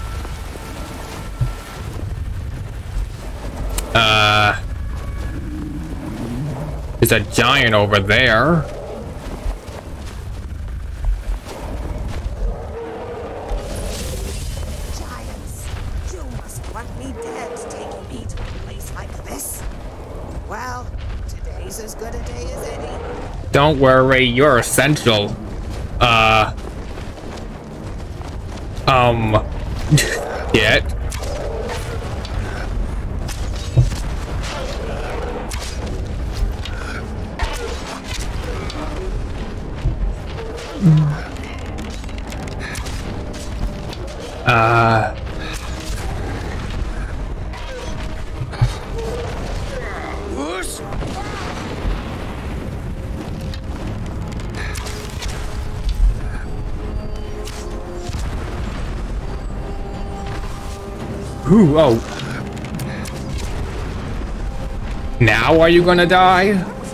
S3: There's a giant over there.
S15: Giants, you must want me dead taking me to a place like this. Well, today's as good a day as any.
S3: Don't worry, you're essential. Yet. Ooh, oh. Now are you gonna die?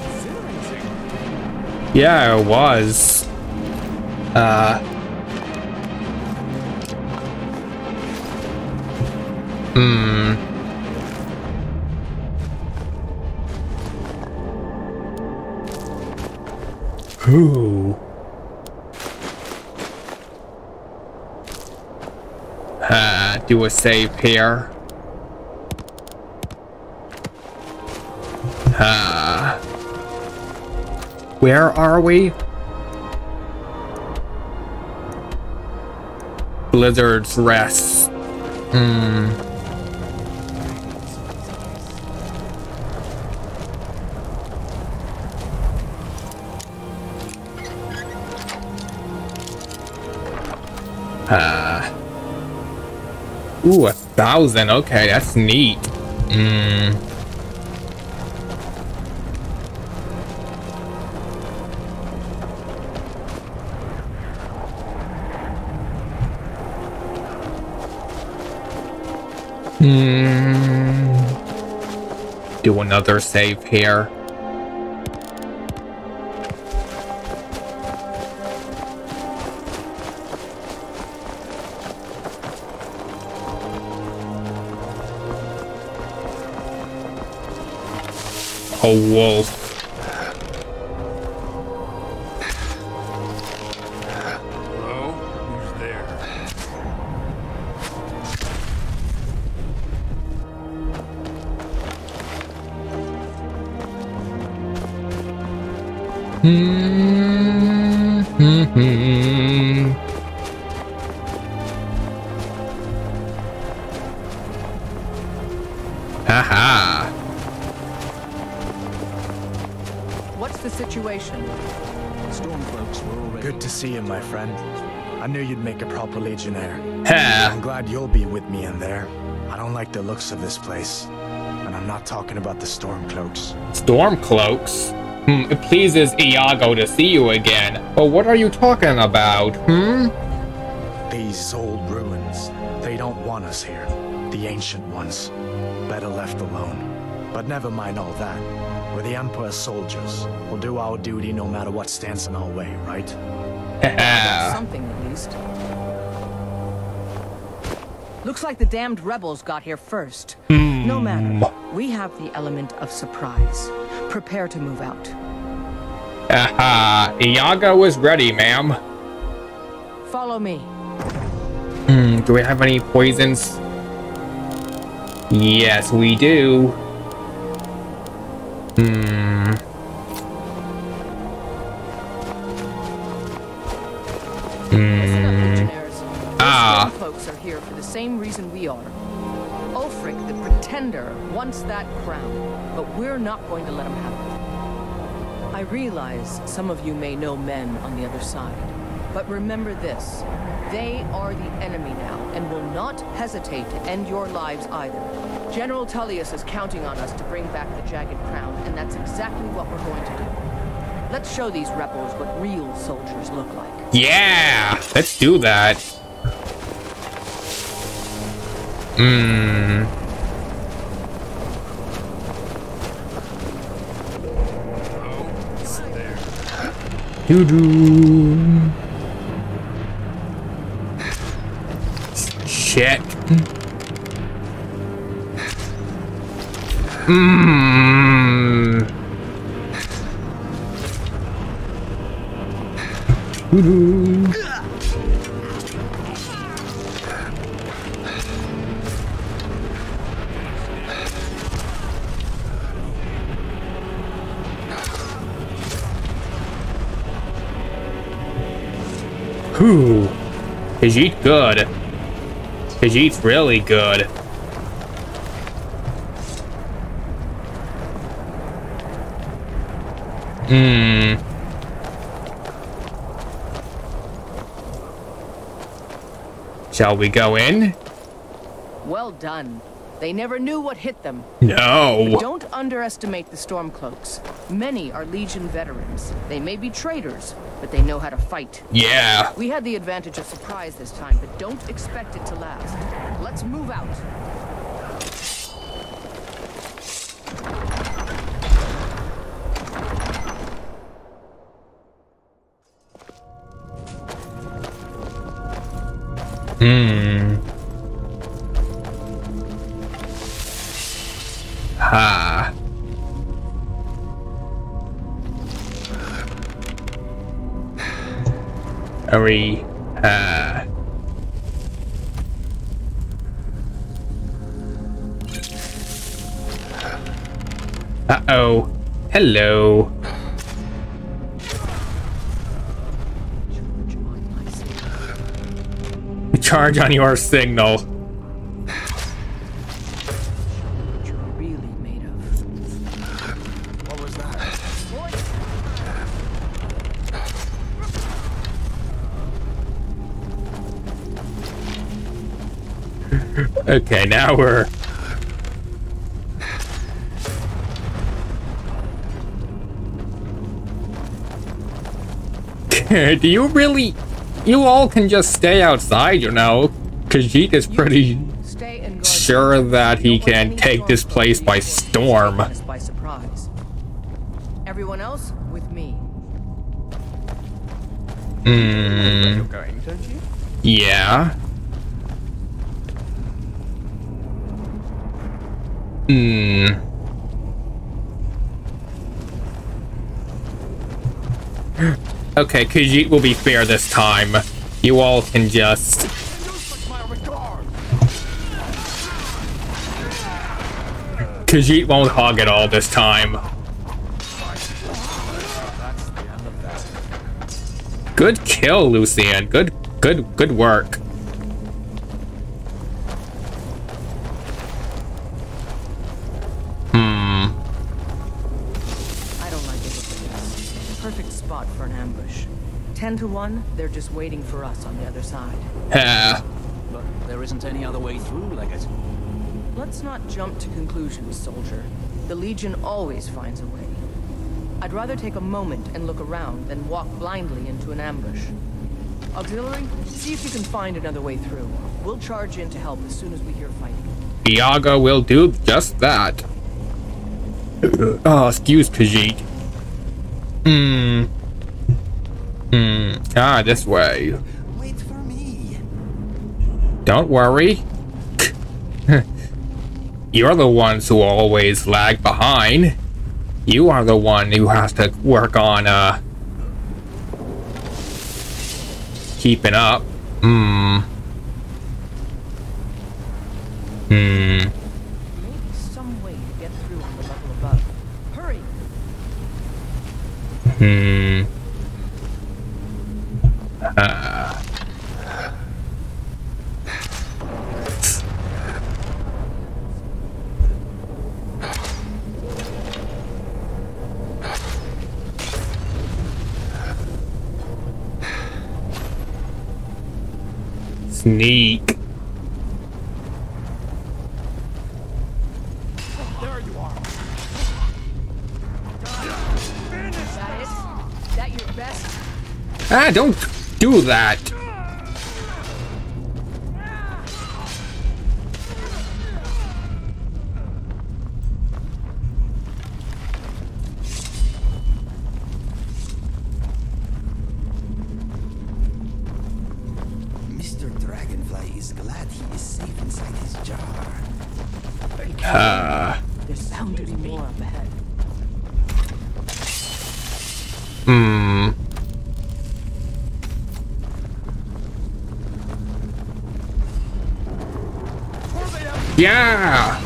S3: Yeah, it was. Ooh. Do a save here. Where are we? Blizzard's Rest. Ooh, 1,000. Okay, that's neat. Do another save here. A wolf.
S4: Hello? Who's there?
S3: Haha.
S5: What's the situation?
S17: Stormcloaks were already... Good to see you, my friend. I knew you'd make a proper legionnaire.
S3: Ha.
S17: I'm glad you'll be with me in there. I don't like the looks of this place. And I'm not talking about the Stormcloaks.
S3: Stormcloaks? It pleases Iago to see you again. But what are you talking about,
S17: These old ruins. They don't want us here. The ancient ones. Better left alone. But never mind all that. We're the Emperor's soldiers. We'll do our duty no matter what stands in our way, right?
S5: Something at least. Looks like the damned rebels got here first. No matter. We have the element of surprise. Prepare to move out.
S3: Iago is ready, ma'am.
S5: Follow me.
S3: Do we have any poisons? Yes, we do.
S5: Folks are here for the same reason we are. Ulfric, the Pretender, wants that crown, but we're not going to let him have it. I realize some of you may know men on the other side, but remember this. They are the enemy now, and will not hesitate to end your lives either. General Tullius is counting on us to bring back the Jagged Crown, and that's exactly what we're going to do. Let's show these rebels what real soldiers look like.
S3: Yeah, let's do that. Doo-doo. Shit. Doo-doo. Ooh, Khajiit good. Khajiit's really good. Shall we go in?
S5: Well done. They never knew what hit them.
S3: No.
S5: But don't underestimate the Stormcloaks. Many are Legion veterans. They may be traitors, but they know how to fight.
S3: Yeah.
S5: We had the advantage of surprise this time, but don't expect it to last. Let's move out.
S3: Ha. Hurry. Uh-oh. Hello. Charge on your signal. Okay, now we're... Do you really... You all can just stay outside, you know? Khajiit is pretty sure that he can take this place by storm.
S5: By surprise. Everyone else with me.
S8: You're going, don't you?
S3: Yeah. Okay, Khajiit will be fair this time. You all can just... Khajiit won't hog it all this time. Good kill, Lucien. Good work.
S5: I don't like it with this. Perfect spot for an ambush. 10 to 1, they're just waiting for us on the other side.
S8: But there isn't any other way through, Leggett.
S5: Let's not jump to conclusions, soldier. The Legion always finds a way. I'd rather take a moment and look around than walk blindly into an ambush. Auxiliary, see if you can find another way through. We'll charge in to help as soon as we hear fighting.
S3: Iago will do just that. Oh, excuse Khajiit. Ah, this way.
S11: Wait for me.
S3: Don't worry. You're the ones who always lag behind. You are the one who has to work on, keeping up.
S5: Maybe some way to get through on the level above. Hurry!
S3: Sneak.
S16: There you are.
S5: Is that it? Is that your best?
S3: Ah, don't do that.
S5: There's bound to be more up ahead.
S3: Yeah.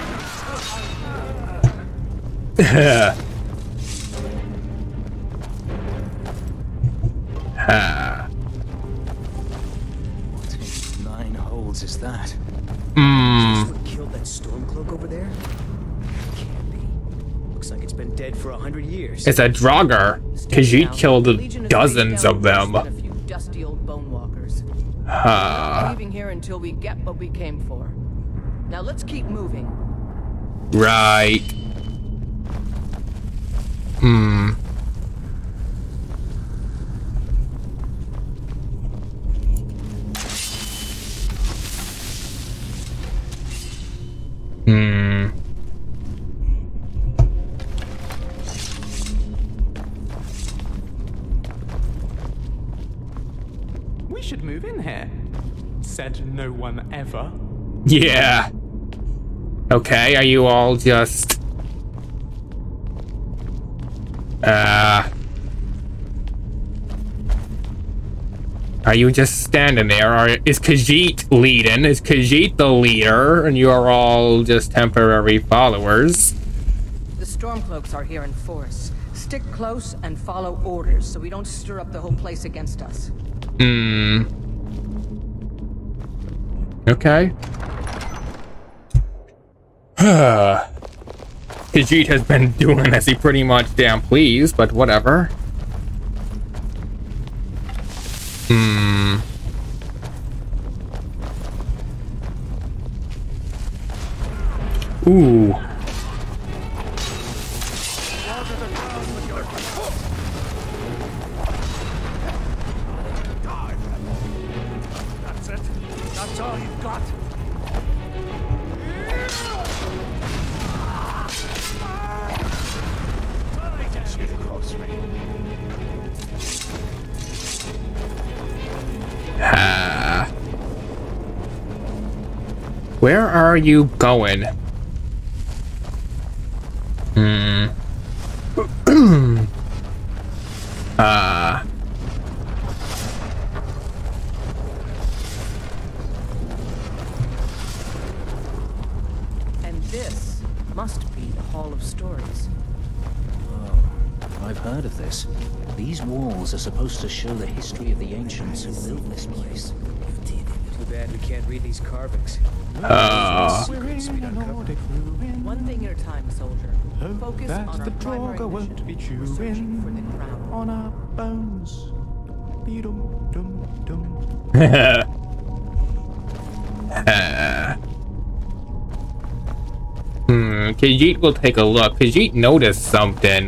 S8: What 9 holes is that?
S9: What killed that Stormcloak over there? Can't be. Looks like it's been dead for 100 years.
S3: It's a Draugr. Khajiit killed dozens of them.
S5: A few dusty old bone walkers. Leaving here until we get what we came for. Now let's keep moving.
S3: Right.
S6: We should move in here. Said no one ever.
S3: Yeah. Okay, are you all just... Are you just standing there, or is Khajiit leading? Is Khajiit the leader, and you are all just temporary followers?
S5: The Stormcloaks are here in force. Stick close and follow orders so we don't stir up the whole place against us.
S3: Okay. Khajiit has been doing as he pretty much damn pleased, but whatever. Ooh.
S16: That's it. That's all you've got.
S3: Where are you going?
S5: And this must be the Hall of Stories.
S9: Oh, I've heard of this. These walls are supposed to show the history of the ancients who built this place.
S8: Too bad we can't read these carvings.
S5: One thing at a time, soldier. Focus on our primary mission. Searching for the crown.
S17: On our bones.
S3: Khajiit will take a look. Khajiit noticed something,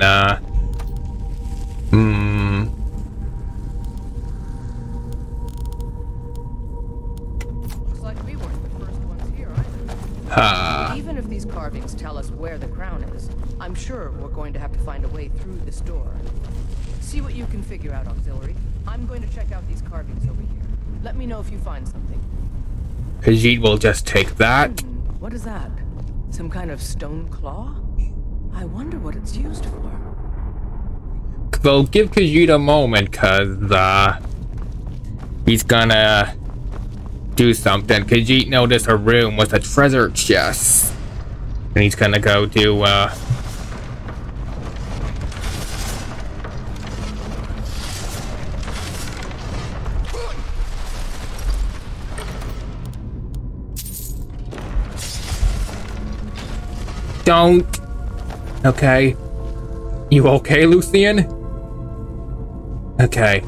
S5: Looks like we weren't the first ones here either. Even if these carvings tell us where the crown is, I'm sure we're going to have to find a way through this door. See what you can figure out, Auxiliary. I'm going to check out these carvings over here. Let me know if you find something.
S3: Khajiit will just take that.
S5: What is that? Some kind of stone claw? I wonder what it's used for.
S3: We'll give Khajiit a moment, cause he's gonna do something. Khajiit noticed a room with a treasure chest, and he's gonna go do Don't. Okay. You okay, Lucien? Okay.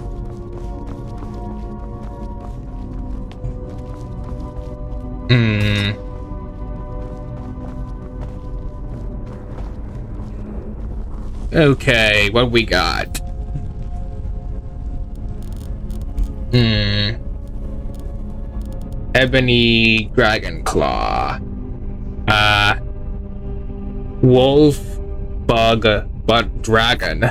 S3: Okay, what we got? Ebony Dragon Claw. Wolf Bug But Dragon.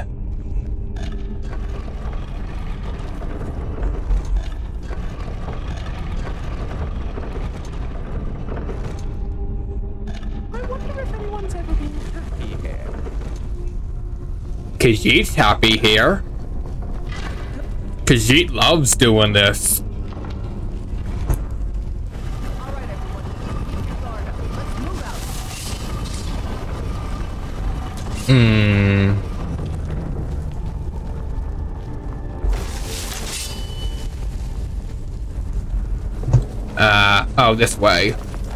S6: I wonder if anyone's ever been happy here.
S3: Khajiit's happy here. Khajiit loves doing this. Oh, this way.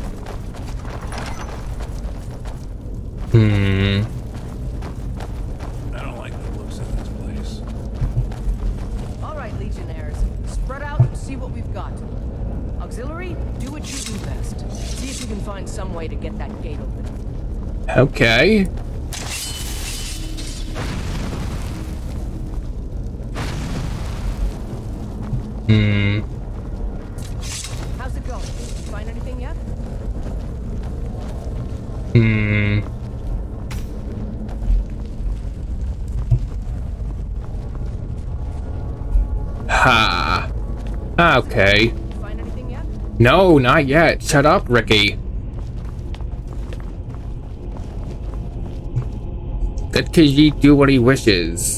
S4: I don't like the looks of this place.
S5: All right, Legionnaires, spread out and see what we've got. Auxiliary, do what you do best. See if you can find some way to get that gate open.
S3: Okay.
S5: How's it going? Find anything yet?
S3: Ha. Okay.
S5: Find anything yet?
S3: No, not yet. Shut up, Ricky. Let Khajiit do what he wishes.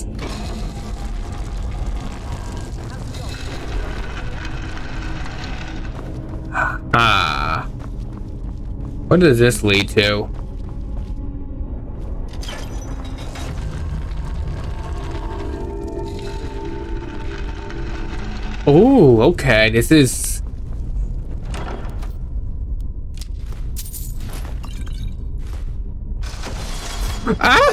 S3: What does this lead to? Oh, okay, this is... Ah!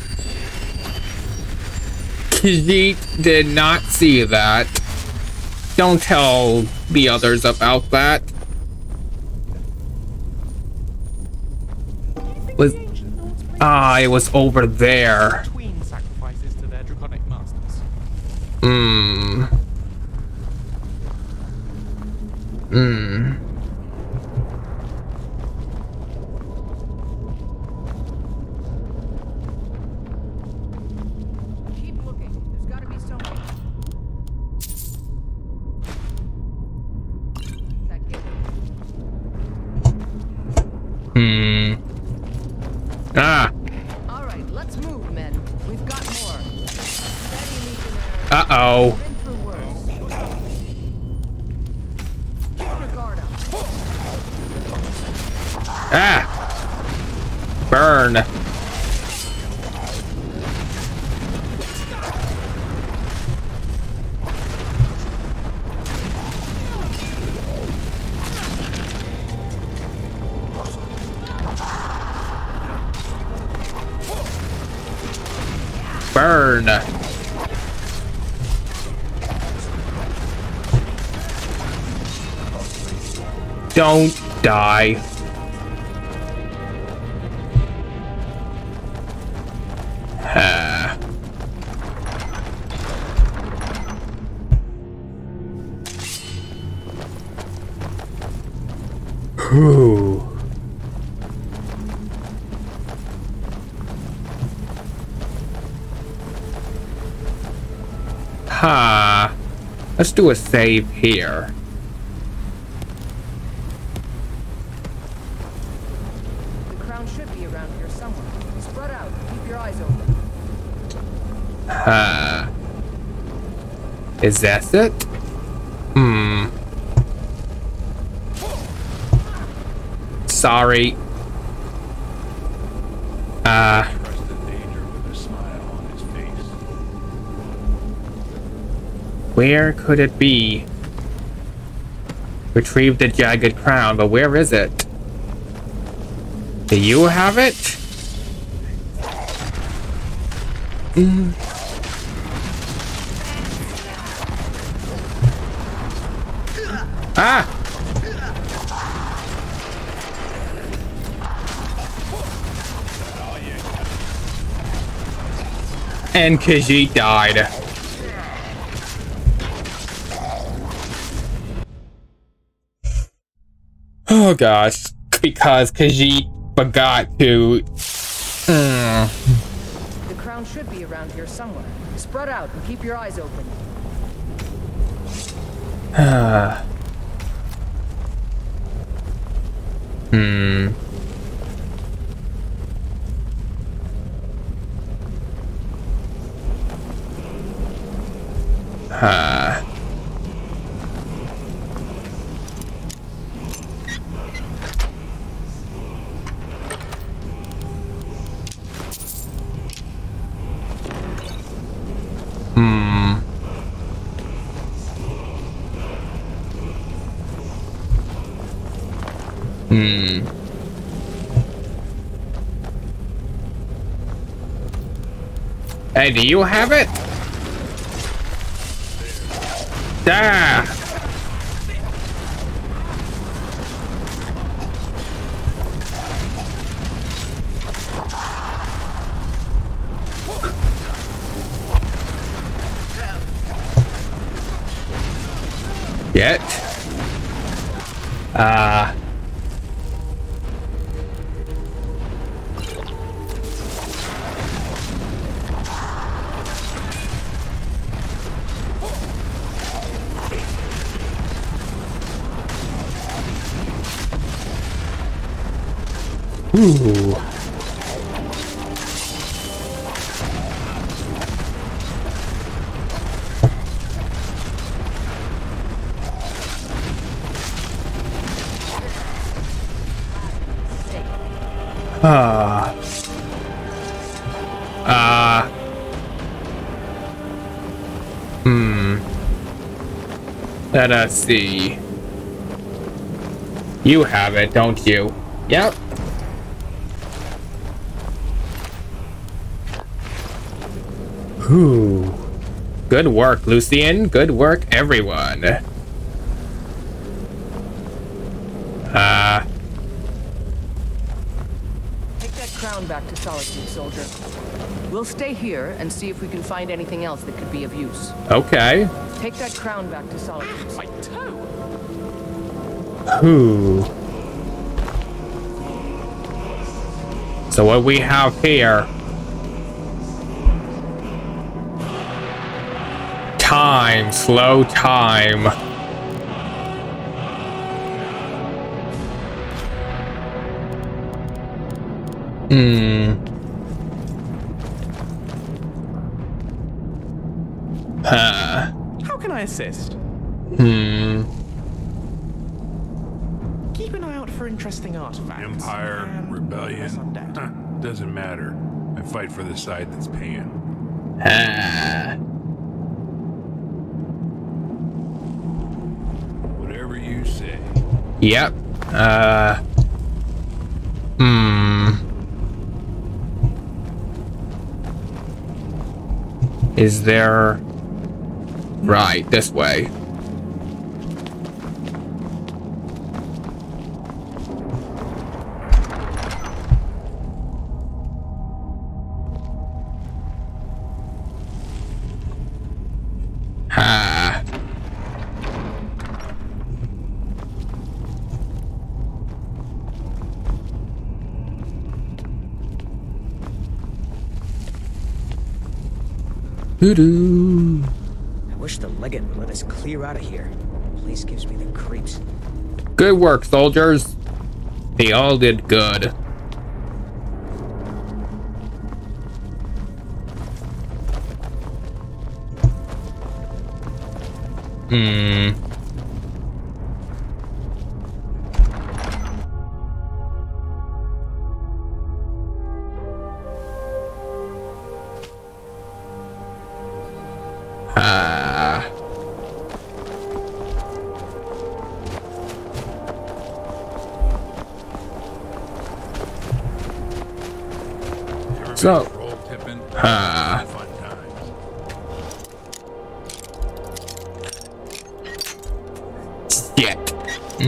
S3: Khajiit did not see that. Don't tell the others about that. It was over there.
S6: Between sacrifices to their draconic masters.
S5: Keep looking. There's got to be somewhere. All right, let's move, men. We've got more.
S3: Uh-oh. Burn. Burn. Don't die. Whew. Let's do a save here.
S5: The crown should be around here somewhere. Spread out. Keep your eyes open.
S3: Is that it? Sorry. Where could it be? Retrieve the jagged crown, but where is it? Do you have it? And Khajiit died. Oh gosh, because Khajiit forgot to...
S5: The crown should be around here somewhere. Spread out and keep your eyes open.
S3: Hey, do you have it? Yet. Ooh. Let us see. You have it, don't you? Yep. Whew. Good work, Lucien. Good work, everyone.
S5: crown back to Solitude, soldier. We'll stay here and see if we can find anything else that could be of use.
S3: Okay.
S5: Take that crown back to Solitude.
S6: My toe!
S3: Who? So what we have here? Time, slow time.
S6: How can I assist? Keep an eye out for interesting artifacts.
S18: Empire, rebellion, doesn't matter. I fight for the side that's paying. Whatever you say.
S3: Yep. Is there... Right, this way. Doo-doo.
S9: I wish the legate would let us clear out of here. The place gives me the creeps.
S3: Good work, soldiers. They all did good. So, shit.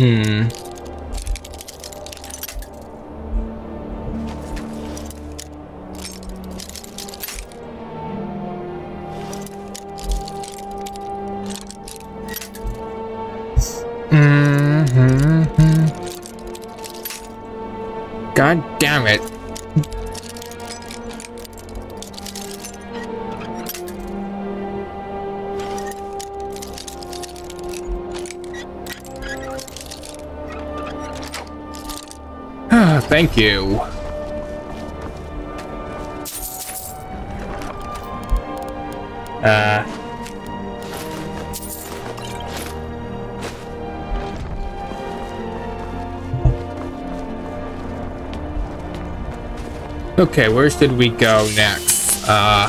S3: God damn it. Thank you. Okay, where should we go next?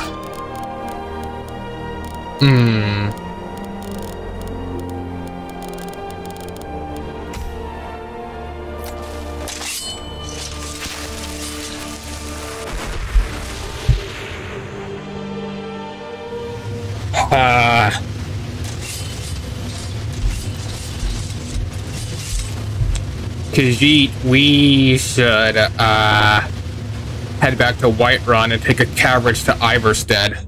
S3: Khajiit, we should, head back to Whiterun and take a carriage to Iverstead.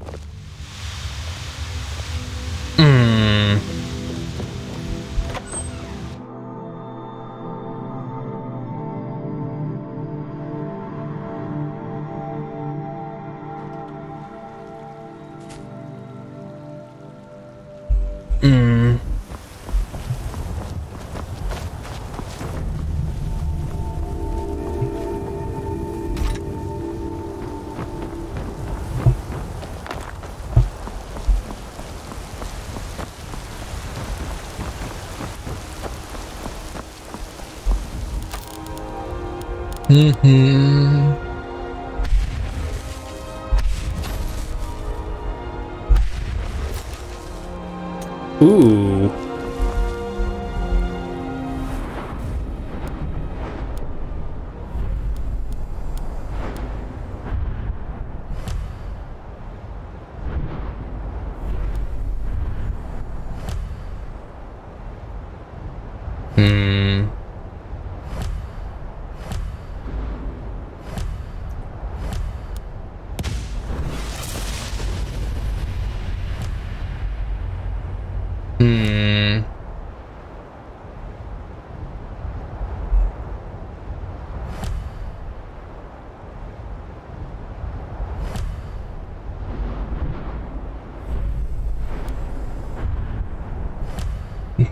S3: Ooh.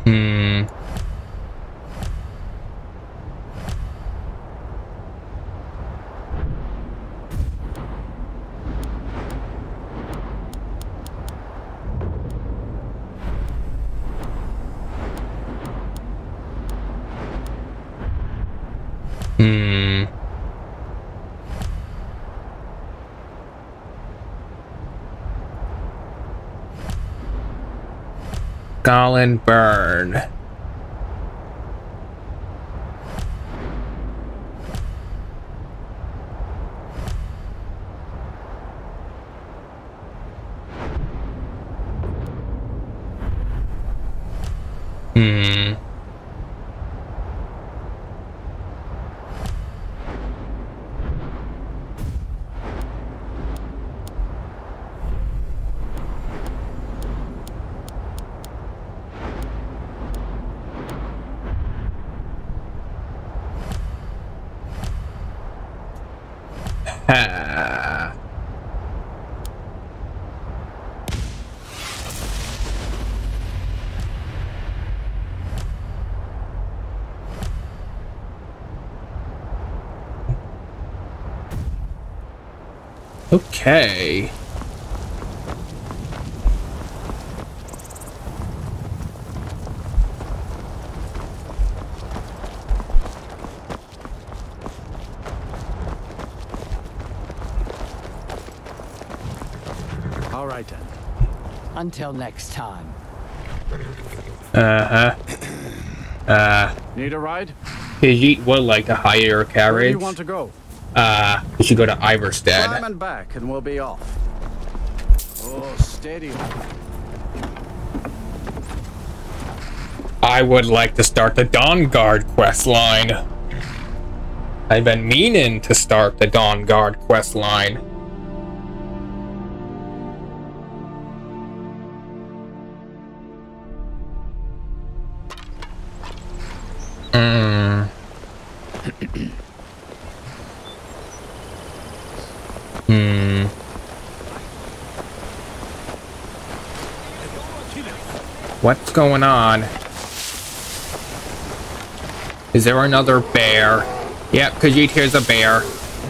S3: Goblin burn. Okay.
S8: All right then. Until next time. Need a ride?
S3: Pidgeot would like to hire your carriage.
S8: Where do you want to go?
S3: You should go to Iverstead.
S8: Climb and back and we'll be off. Oh, steady.
S3: I would like to start the Dawnguard questline. I've been meaning to start the Dawnguard questline. What's going on? Is there another bear? Yep, Khajiit, here's a bear.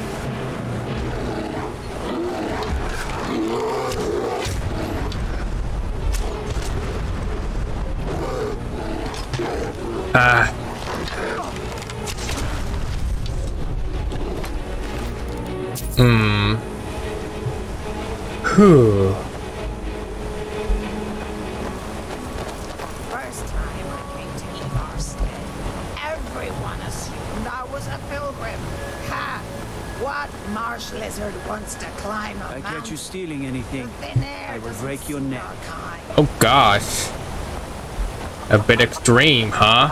S3: Whew.
S15: First time I came to Ivarstead, everyone assumed I was a pilgrim. Ha! What marsh lizard wants to climb a
S8: I
S15: mountain?
S8: catch you stealing anything, I will break your neck.
S3: Oh gosh. A bit extreme, huh?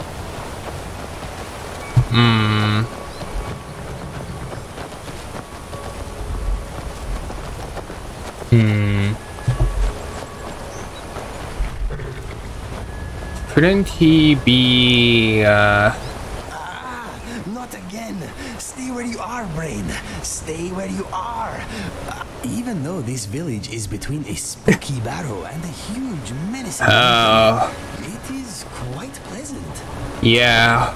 S3: Couldn't he be,
S11: Not again. Stay where you are, Brain. Stay where you are. Even though this village is between a spooky barrow and a huge menacing it is quite pleasant.
S3: Yeah.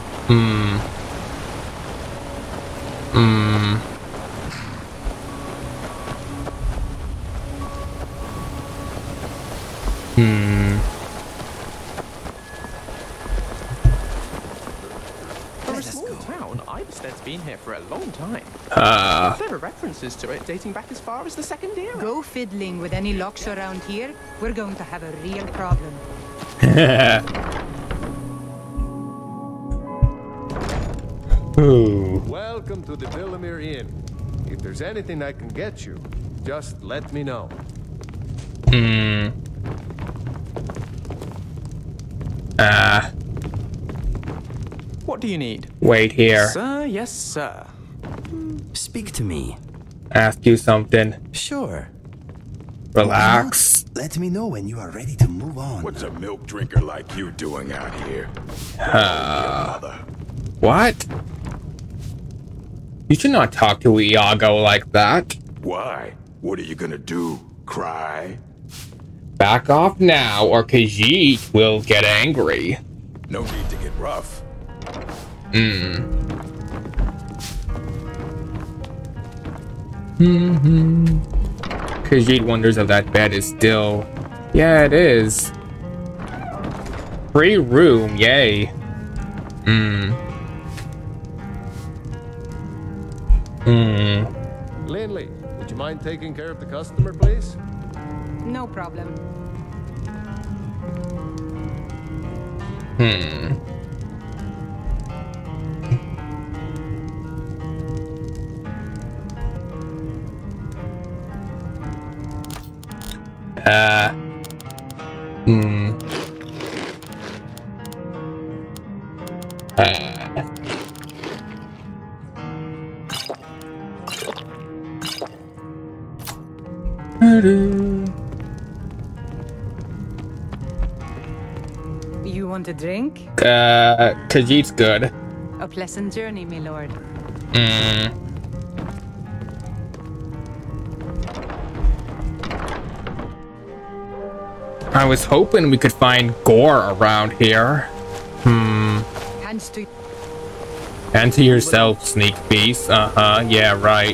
S6: Iverstead's been here for a long time. There are references to it dating back as far as the Second Era.
S5: Go fiddling with any locks around here. We're going to have a real problem.
S12: Welcome to the Villamere Inn. If there's anything I can get you, just let me know.
S6: What do you need?
S3: Wait here.
S6: Sir, yes, sir.
S11: Speak to me.
S3: Ask you something.
S11: Sure.
S3: Relax.
S11: Let me know when you are ready to move on.
S18: What's a milk drinker like you doing out here?
S3: What? You should not talk to Iago like that.
S18: Why? What are you gonna do? Cry?
S3: Back off now, or Khajiit will get angry.
S18: No need to get rough.
S3: Khajiit wonders if that bed is still... Yeah, it is. Free room, yay.
S12: Linley, would you mind taking care of the customer, please?
S5: No problem. You want a drink?
S3: Khajiit's good.
S5: A pleasant journey, my lord.
S3: I was hoping we could find gore around here.
S5: Hands to...
S3: And to yourself, sneak beast. Yeah, right.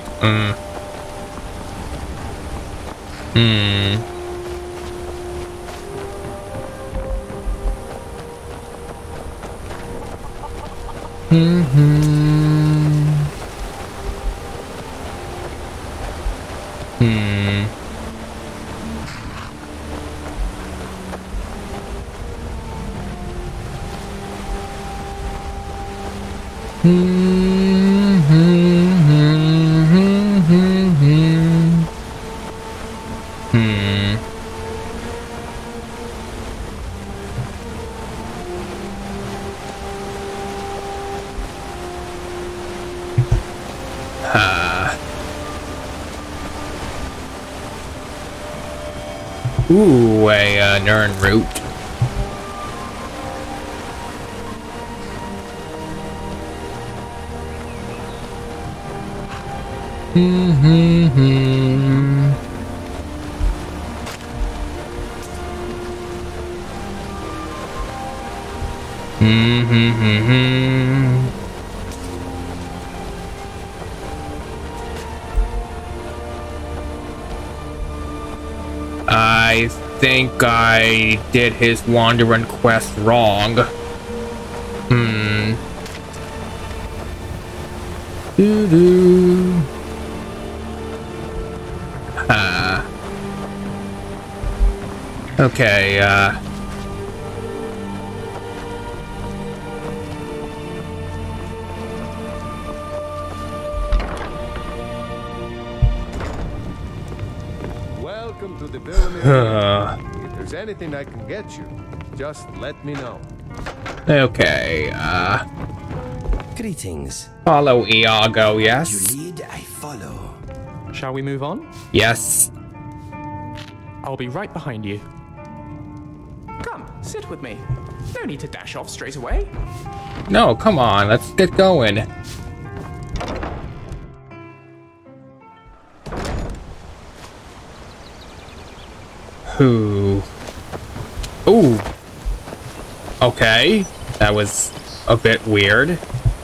S3: Ooh, a Nern route. I think I did his wandering quest wrong. Okay,
S12: Welcome to the building. If there's anything I can get you, just let me know.
S3: Okay,
S11: Greetings.
S3: follow Iago, yes?
S11: You lead, I follow.
S6: Shall we move on?
S3: Yes.
S6: I'll be right behind you. Come, sit with me. No need to dash off straight away.
S3: No, come on, let's get going. Who? Ooh. Okay, that was a bit weird.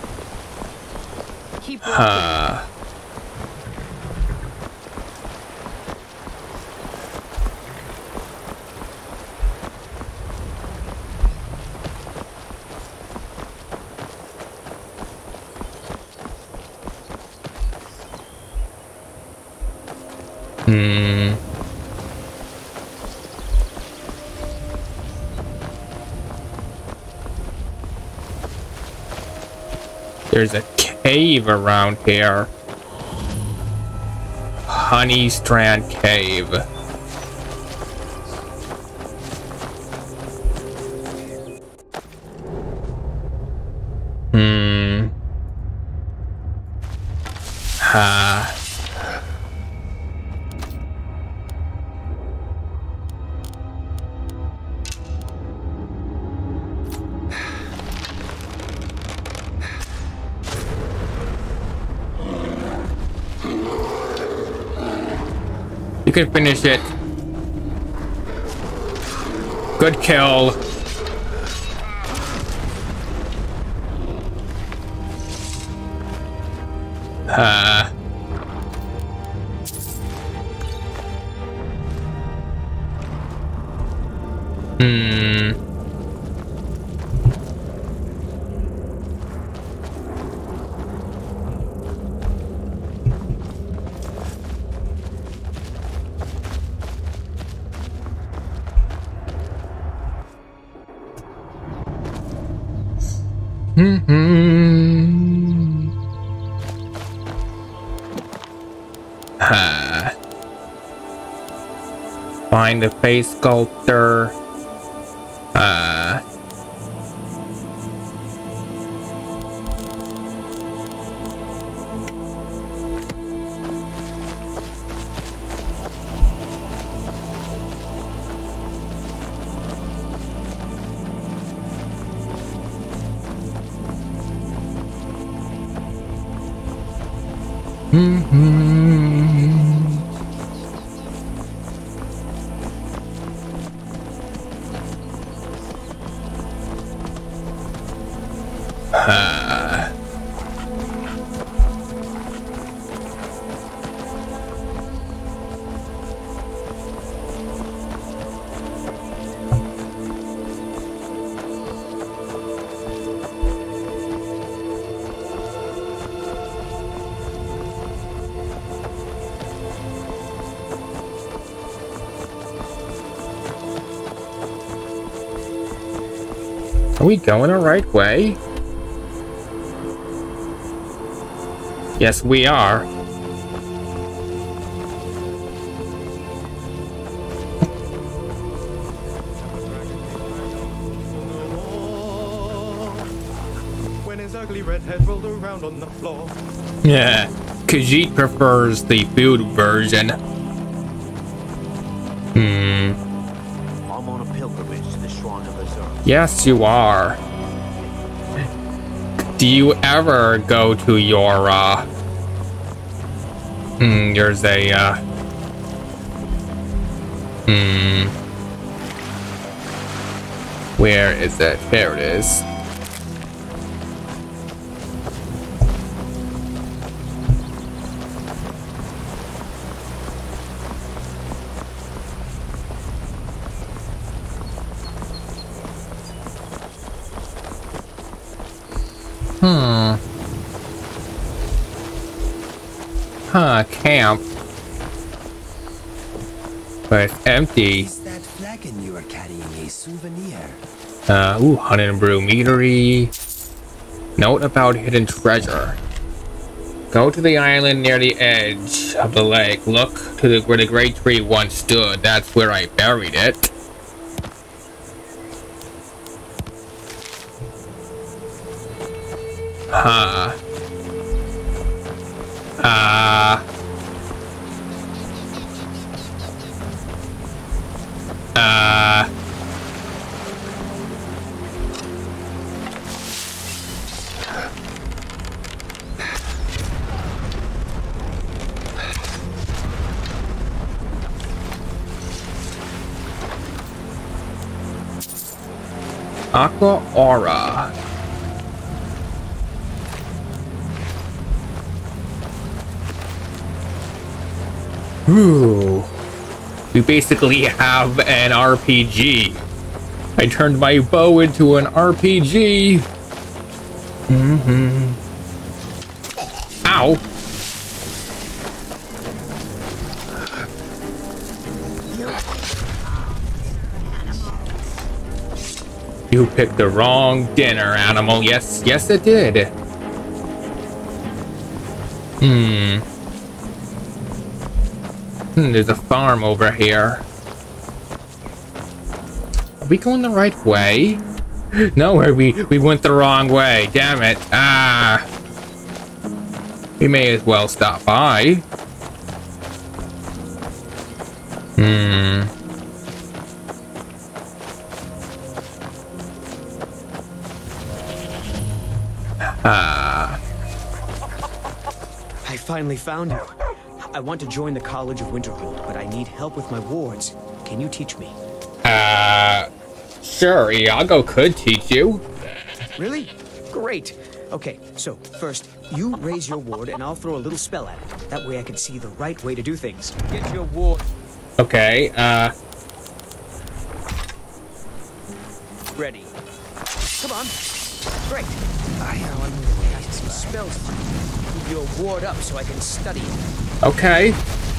S3: There's a cave around here. Honeystrand Cave. You can finish it. Good kill. Find the Face Sculptor. Are we going the right way? Yes, we are.
S19: When his ugly red head rolled around on the floor.
S3: Yeah, Khajiit prefers the food version.
S8: I'm on a pilgrimage to the shrine of Azure.
S3: Yes, you are. Do you ever go to your, there's a, where is it? There it is. Camp. But it's empty.
S11: Is that flagon you are carrying a souvenir?
S3: Ooh, Hunt and Brew Meadery. Note about hidden treasure. Go to the island near the edge of the lake. Look to where the great tree once stood. That's where I buried it. Aqua Aura. Ooh. We basically have an RPG. I turned my bow into an RPG. Ow. You picked the wrong dinner, animal. Yes, yes it did. There's a farm over here. Are we going the right way? No, we went the wrong way. Damn it. We may as well stop by.
S20: I finally found you. I want to join the College of Winterhold, but I need help with my wards. Can you teach me?
S3: sure, Iago could teach you.
S20: Really? Great. Okay, so first, you raise your ward and I'll throw a little spell at it. That way I can see the right way to do things. Get your ward.
S3: Okay,
S20: ready. Come on. Great. Now I'm going to cast some spells. Move your ward up so I can study it.
S3: Okay.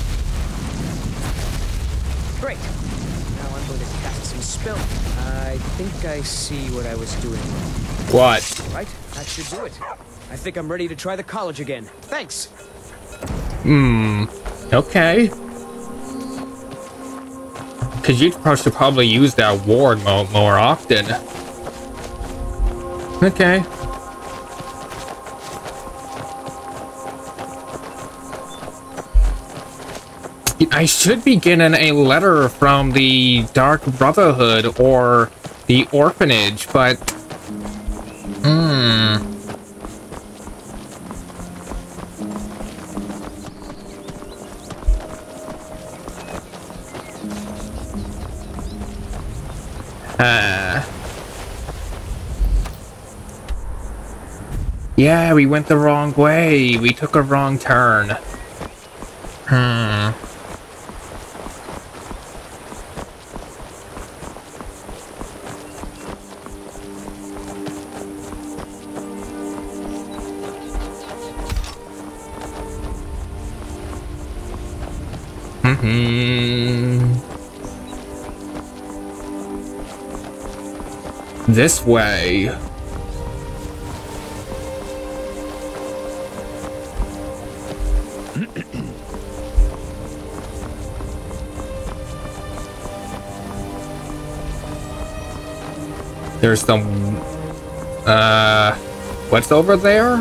S20: Great. Now I'm going to cast some spells. I think I see what I was doing.
S3: What?
S20: Right, that should do it. I think I'm ready to try the college again. Thanks.
S3: Okay. Cause you should probably use that ward more often. Okay. I should be getting a letter from the Dark Brotherhood or the orphanage, but yeah, we went the wrong way. We took a wrong turn. This way. There's some what's over there?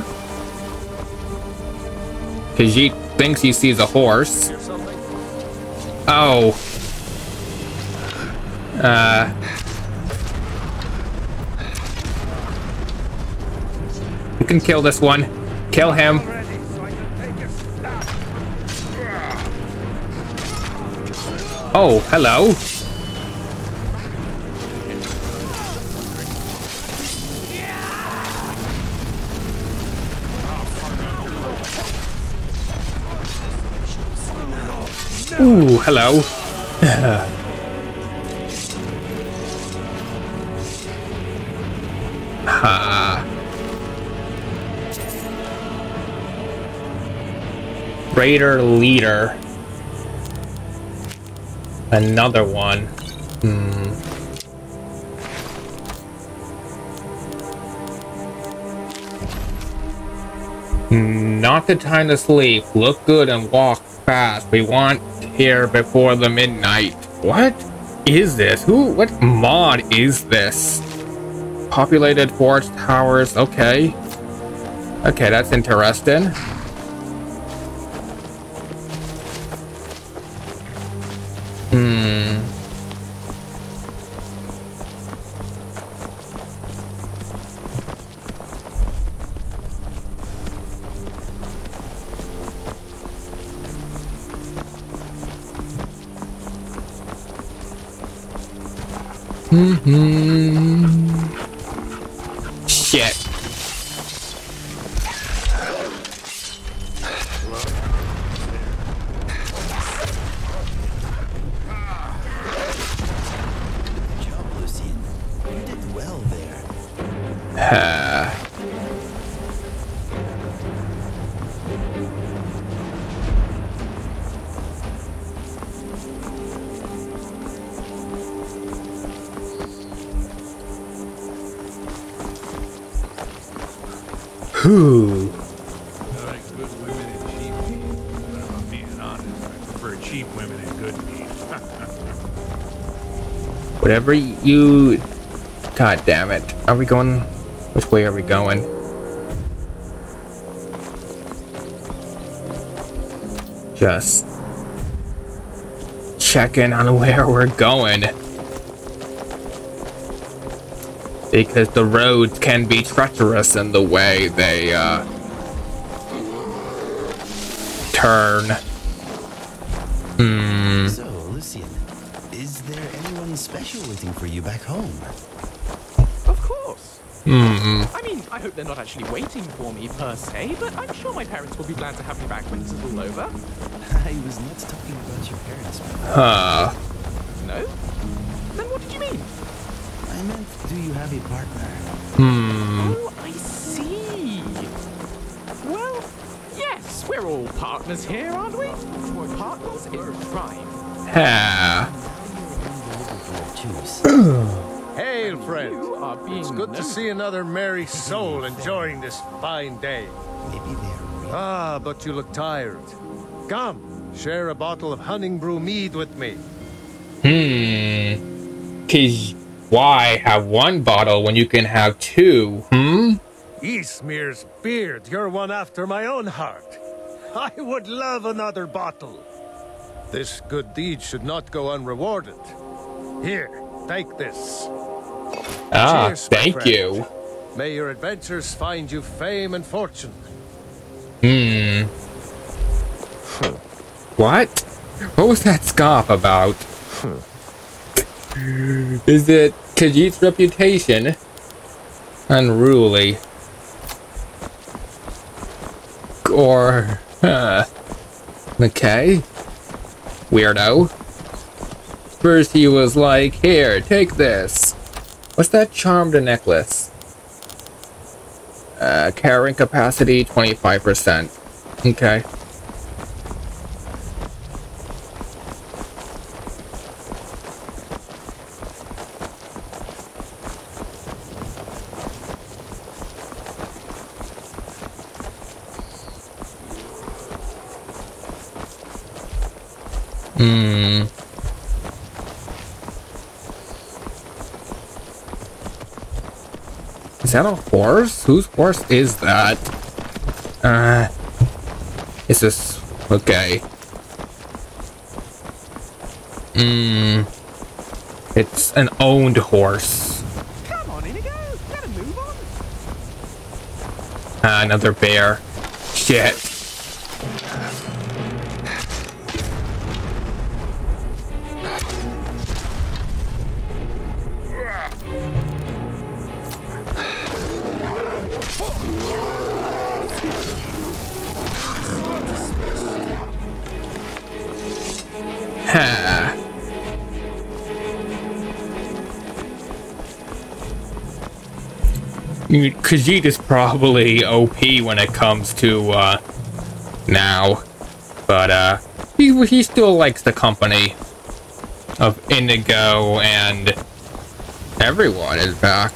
S3: Cause he thinks he sees a horse. Oh. You can kill this one. Kill him. Oh, hello. Ooh, hello. Raider leader. Another one. Not the time to sleep. Look good and walk fast. We want here before the midnight. What is this? What mod is this? Populated forge towers. Okay. Okay, that's interesting. Shit.
S11: Good job, Lucien. You did well there.
S3: Whew.
S18: I like good women and cheap meat. But if I'm being honest, I prefer cheap women and good meat.
S3: Whatever you... God damn it. Are we going... Which way are we going? Just... checking on where we're going. Because the roads can be treacherous in the way they, turn.
S11: So, Lucien, is there anyone special with waiting for you back home.
S6: Of course.
S3: Hmm.
S6: I mean, I hope they're not actually waiting for me per se, but I'm sure my parents will be glad to have me back when this is all over.
S11: I was not talking about your parents.
S3: Huh.
S6: No? Then what did you mean?
S11: I meant, do you have a partner?
S6: Oh, I see. Well, yes, we're all partners here, aren't we? We're partners in crime.
S12: Hail, friend. It's good to see another merry soul enjoying this fine day.
S11: Maybe they're
S12: Ah, but you look tired. Come, share a bottle of Honningbrew mead with me.
S3: 'Cause why have one bottle when you can have two?
S12: Eastmere's beard, you're one after my own heart. I would love another bottle. This good deed should not go unrewarded. Here, take this.
S3: Ah,
S12: Cheers, my
S3: thank
S12: friend.
S3: you.
S12: May your adventures find you fame and fortune.
S3: What? What was that scoff about? Is it Khajiit's reputation? Unruly. Or, okay. Weirdo. First he was like, here, take this. What's that charmed necklace? Carrying capacity, 25%. Okay. Is that a horse? Whose horse is that? Is this... okay. It's an owned horse.
S6: Come on, Inigo. Gotta move on.
S3: Another bear. Shit. Khajiit is probably OP when it comes to now, but he still likes the company of Inigo and everyone, in fact.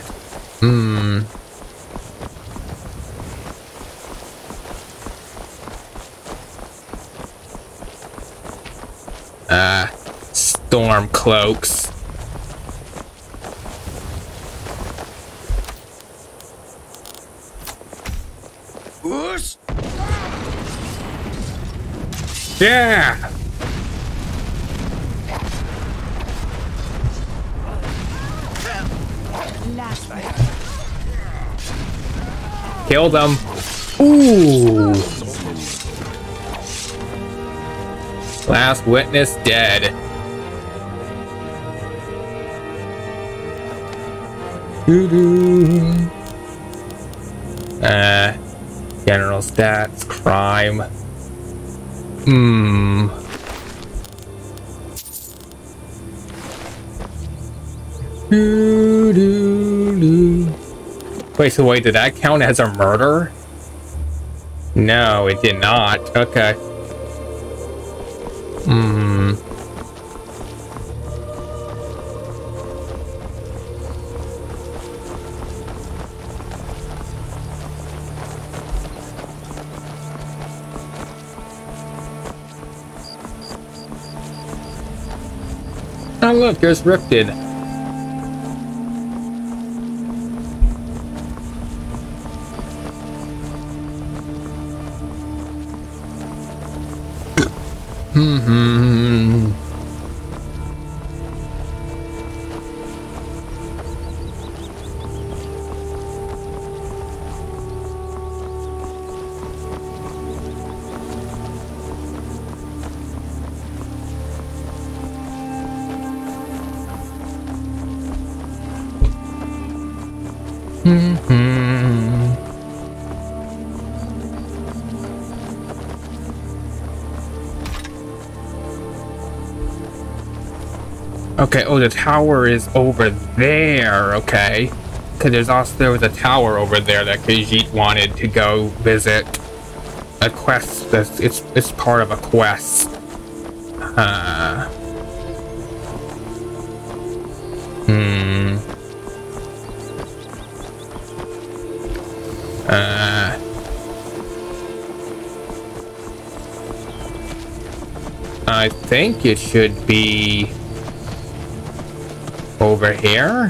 S3: Storm cloaks. Yeah. Kill them. Ooh. Last witness dead. General stats, crime. Wait, did that count as a murder? No, it did not. Okay. Oh look, there's Rifted. Okay, oh, the tower is over there, okay. Because there was a tower over there that Khajiit wanted to go visit. A quest, it's part of a quest. I think it should be over here.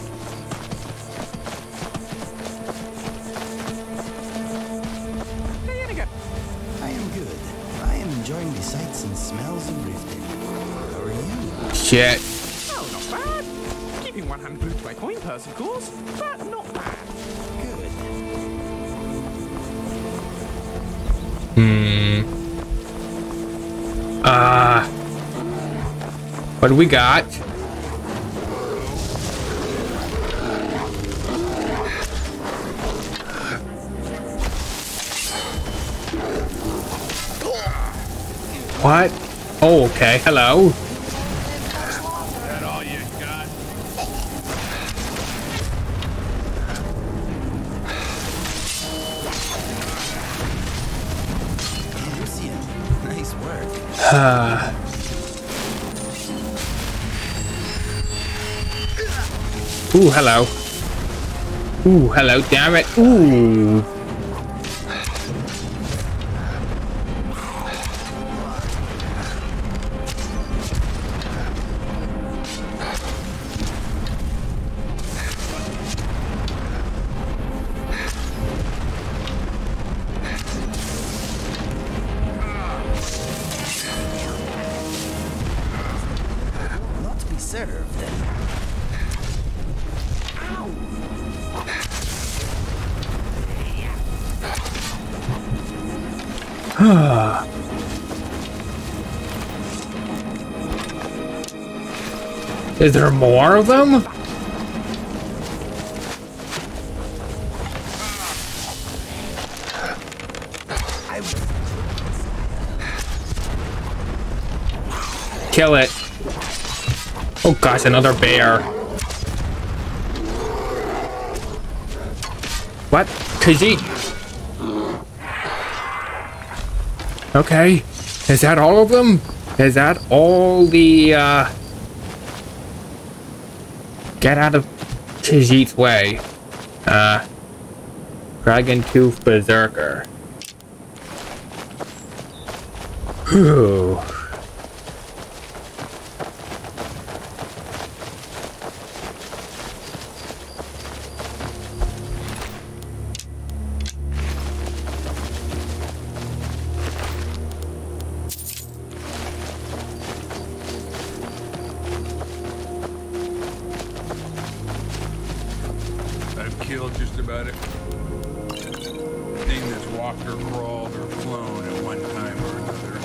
S11: I am good. I am enjoying the sights and smells of Riften. How are you?
S3: Shit.
S6: Oh, not bad. Keeping one hand glued to my coin purse, of course, but not bad.
S11: Good.
S3: What do we got? What? Oh, okay. Hello.
S18: Is that all you got?
S11: Lucien, nice work.
S3: Ooh, hello. Ooh, hello, damn it. Ooh.
S11: Not to be served.
S3: Is there more of them? Kill it. Oh gosh, another bear. What? Khajiit? Okay. Is that all of them? Is that all the, get out of Khajiit's way. Dragon Tooth Berserker. Whew.
S18: I've killed just about it. Thing that's walked or crawled or flown at one time or another.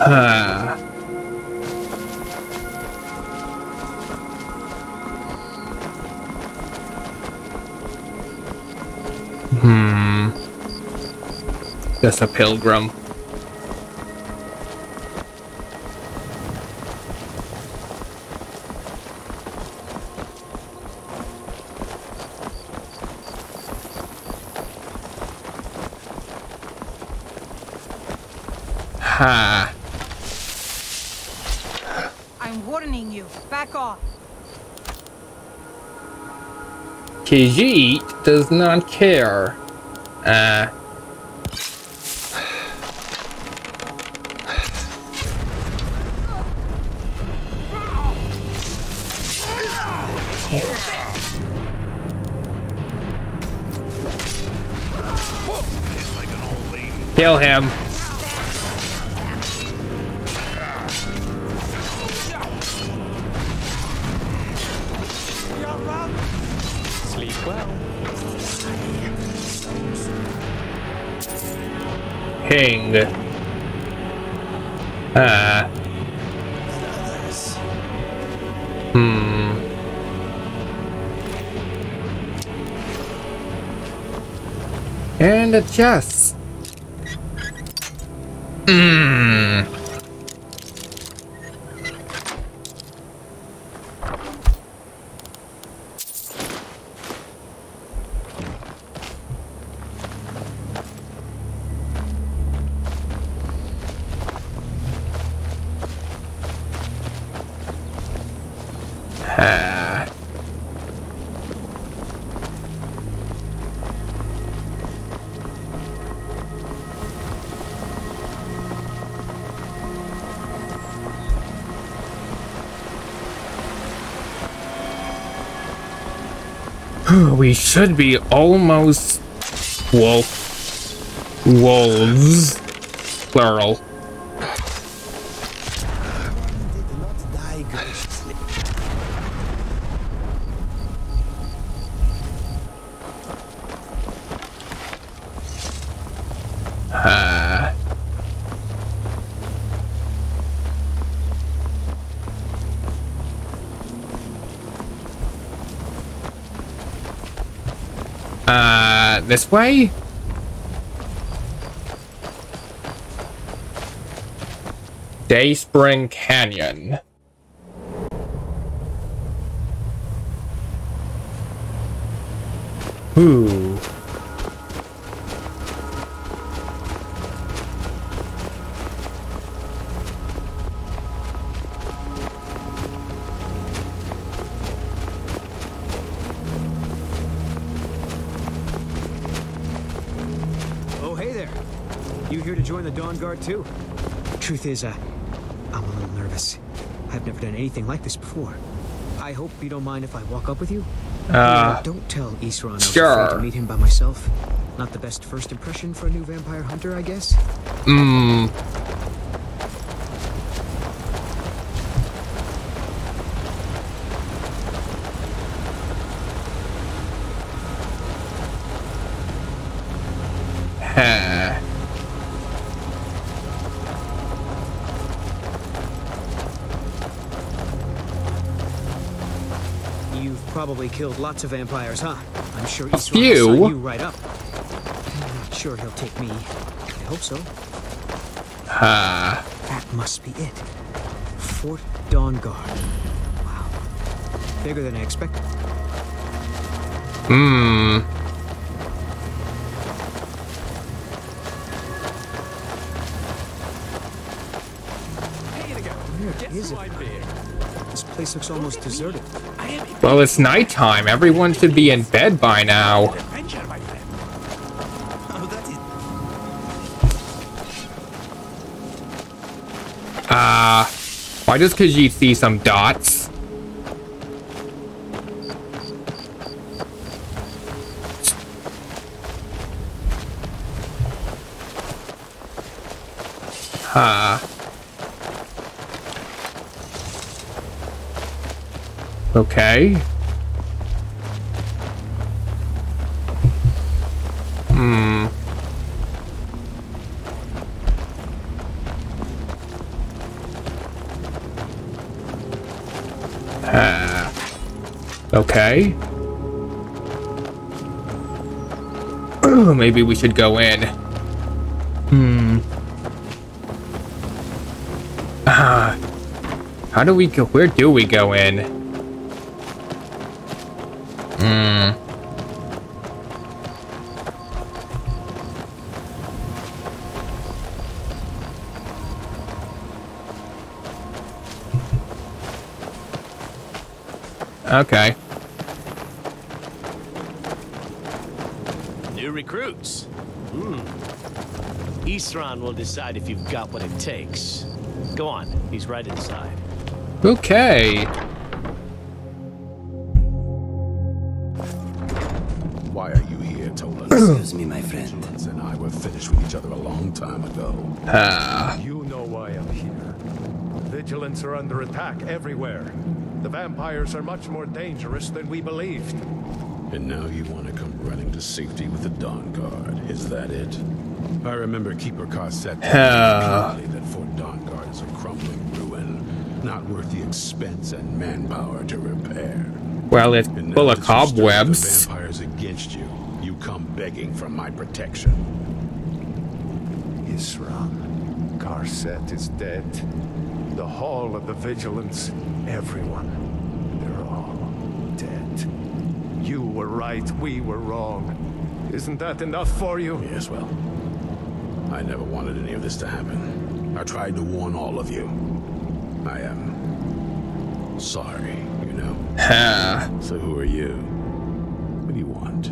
S3: Just a pilgrim. Ha.
S15: I'm warning you. Back off.
S3: Khajiit does not care. Kill him.
S6: Sleep well.
S3: King. And a chest. We should be almost wolves, plural. This way? Dayspring Canyon. Ooh.
S20: Join the Dawnguard too. Truth is, I'm a little nervous. I've never done anything like this before. I hope you don't mind if I walk up with you. Don't tell Isran I was afraid to meet him by myself. Not the best first impression for a new vampire hunter, I guess. Probably killed lots of vampires, huh? I'm sure Isran will sign you right up. I'm not sure he'll take me. I hope so. That must be it. Fort Dawnguard. Wow. Bigger than I expected. Where is it? This place looks almost deserted.
S3: Well, it's nighttime. Everyone should be in bed by now. Why just because you see some dots? Okay. Okay. Maybe we should go in. How do we go? Where do we go in? Okay.
S21: New recruits. Isran will decide if you've got what it takes. Go on, he's right inside.
S3: Okay.
S22: Why are you here, Tolan?
S11: Excuse me, my friend.
S22: Vigilance and I were finished with each other a long time ago.
S16: You know why I'm here. Vigilants are under attack everywhere. The vampires are much more dangerous than we believed.
S22: And now you want to come running to safety with the Dawnguard. Is that it? I remember Keeper Carset clearly that Fort Dawnguard is a crumbling ruin, not worth the expense and manpower to repair.
S3: Well, it's full of cobwebs.
S22: The vampires against you. You come begging for my protection.
S16: Isran, Carset is dead. The Hall of the Vigilance, everyone, they're all dead. You were right, we were wrong. Isn't that enough for you?
S22: Yes, well, I never wanted any of this to happen. I tried to warn all of you. I am sorry, you know. So who are you? What do you want?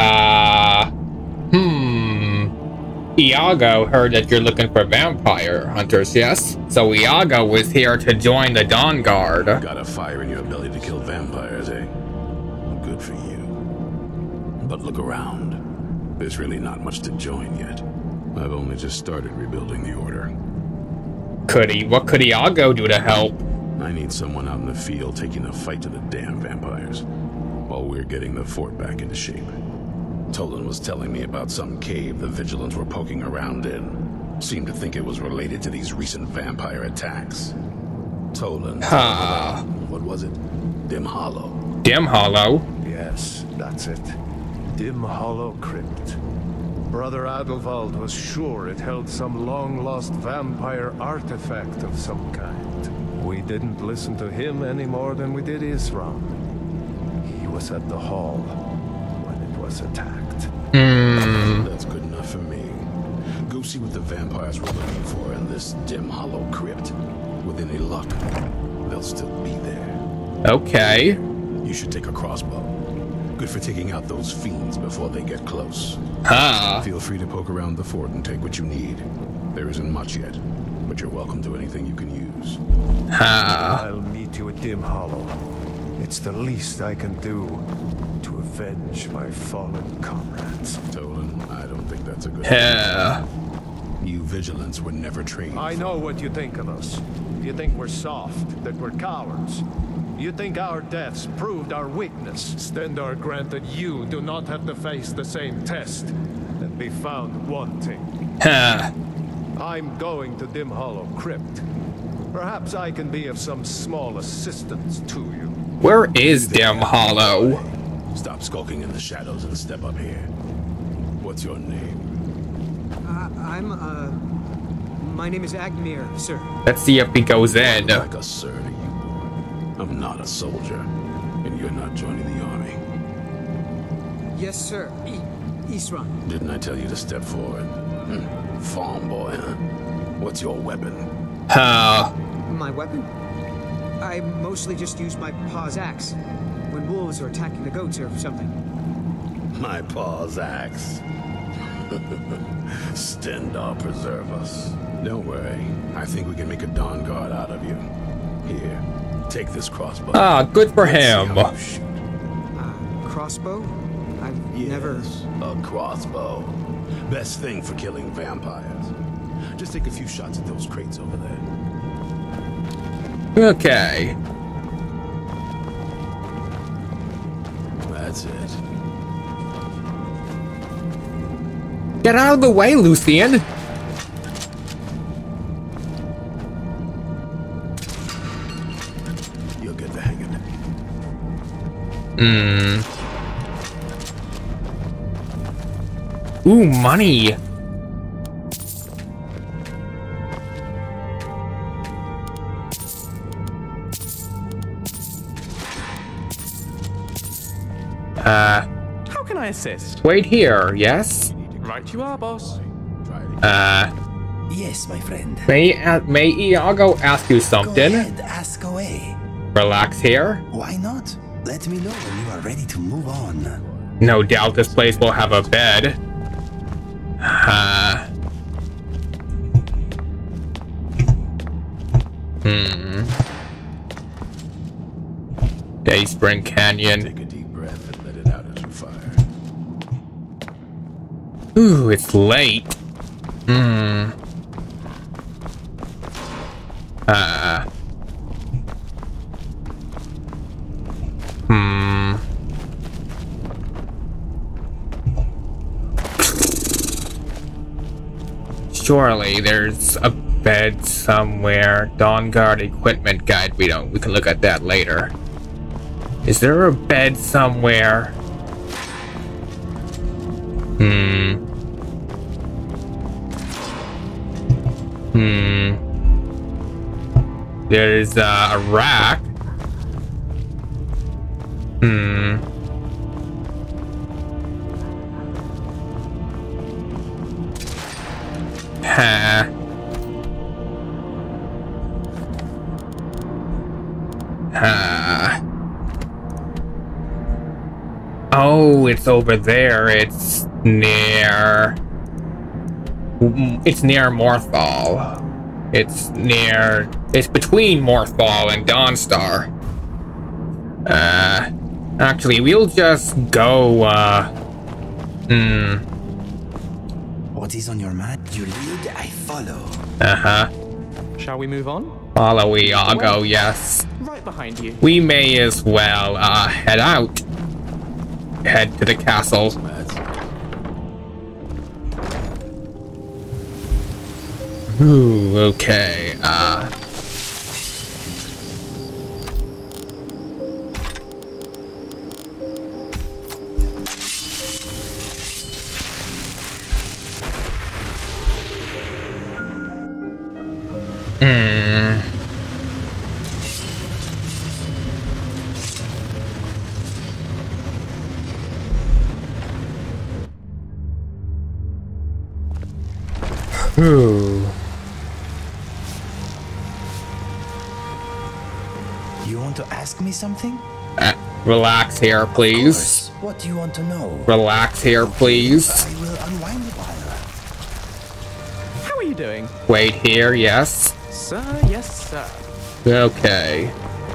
S3: Iago heard that you're looking for vampire hunters, yes? So Iago was here to join the Dawnguard.
S22: Got a fire in your ability to kill vampires, eh? Good for you. But look around. There's really not much to join yet. I've only just started rebuilding the order.
S3: What could he all go do to help?
S22: I need someone out in the field taking the fight to the damn vampires, while we're getting the fort back into shape. Tolan was telling me about some cave the Vigilants were poking around in. Seemed to think it was related to these recent vampire attacks. Tolan. What was it? Dim Hollow.
S3: Dim Hollow?
S16: Yes, that's it. Dim Hollow Crypt. Brother Adelwald was sure it held some long-lost vampire artifact of some kind. We didn't listen to him any more than we did Isram. He was at the hall when it was attacked.
S22: That's good enough for me. Go see what the vampires were looking for in this Dim Hollow Crypt. With any luck, they'll still be there.
S3: Okay.
S22: You should take a crossbow. Good for taking out those fiends before they get close. Feel free to poke around the fort and take what you need. There isn't much yet, but you're welcome to anything you can use.
S16: I'll meet you at Dim Hollow. It's the least I can do to avenge my fallen comrades.
S22: Tolan, I don't think that's a good idea. You Vigilants were never trained.
S16: I know what you think of us. You think we're soft, that we're cowards. You think our deaths proved our weakness. Stendarr granted you do not have to face the same test and be found wanting. I'm going to Dim Hollow Crypt. Perhaps I can be of some small assistance to you.
S3: Where is Dim Hollow?
S22: Stop skulking in the shadows and step up here. What's your name?
S20: My name is Agnir, sir.
S3: Let's see if he goes in.
S22: Like a sir to you. I'm not a soldier, and you're not joining the army.
S20: Yes, sir. Isram.
S22: Didn't I tell you to step forward? Farm boy, huh? What's your weapon?
S20: My weapon? I mostly just use my paw's axe when wolves are attacking the goats or something.
S22: My paw's axe. Stendarr preserve us. Don't worry. I think we can make a Dawnguard out of you. Here, take this crossbow.
S3: Good for him.
S20: Crossbow? I've never...
S22: a crossbow. Best thing for killing vampires. Just take a few shots at those crates over there.
S3: Okay.
S22: That's it.
S3: Get out of the way, Lucien!
S22: You'll get the hang of
S3: it. Ooh, money!
S6: How can I assist?
S3: Wait here, yes?
S6: Right you are, boss.
S11: Yes, my friend.
S3: May Iago ask you something?
S11: Go ahead, ask away.
S3: Relax here.
S11: Why not? Let me know when you are ready to move on.
S3: No doubt this place will have a bed. Dayspring Canyon.
S22: Take a deep breath and let it out as you fire.
S3: Ooh, it's late. Surely there's a bed somewhere. Dawnguard equipment guide. We can look at that later. Is there a bed somewhere? There's a rack. Oh, it's over there. It's near Morthal. It's between Morthal and Dawnstar. Actually, we'll just go
S11: What is on your mind? You lead, I follow.
S6: Shall we move on?
S3: Follow Iago, yes.
S6: Right behind you.
S3: We may as well head out. Head to the castle. Ooh, okay.
S11: You want to ask me something?
S3: Relax here, please.
S11: What do you want to know?
S3: Relax here, please.
S11: I will unwind the wire.
S6: How are you doing?
S3: Wait here, yes.
S6: Sir, yes, sir.
S3: Okay.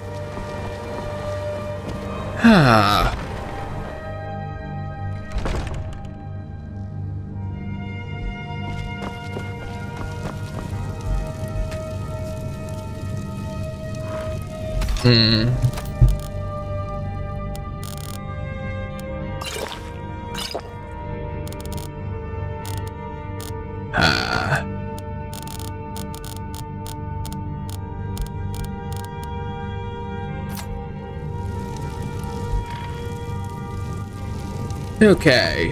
S3: Okay.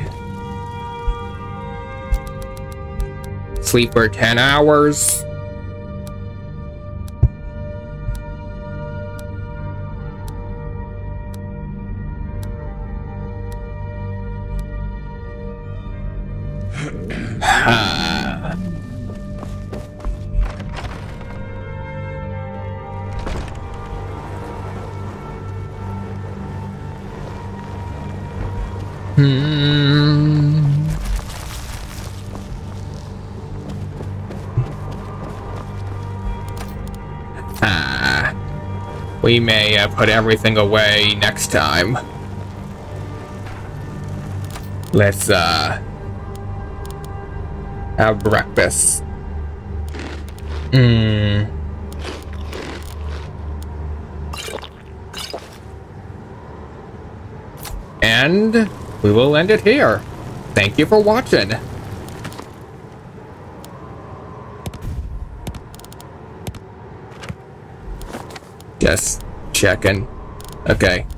S3: Sleep for 10 hours. We may put everything away next time. Let's have breakfast. And we will end it here. Thank you for watching. Just checking. Okay.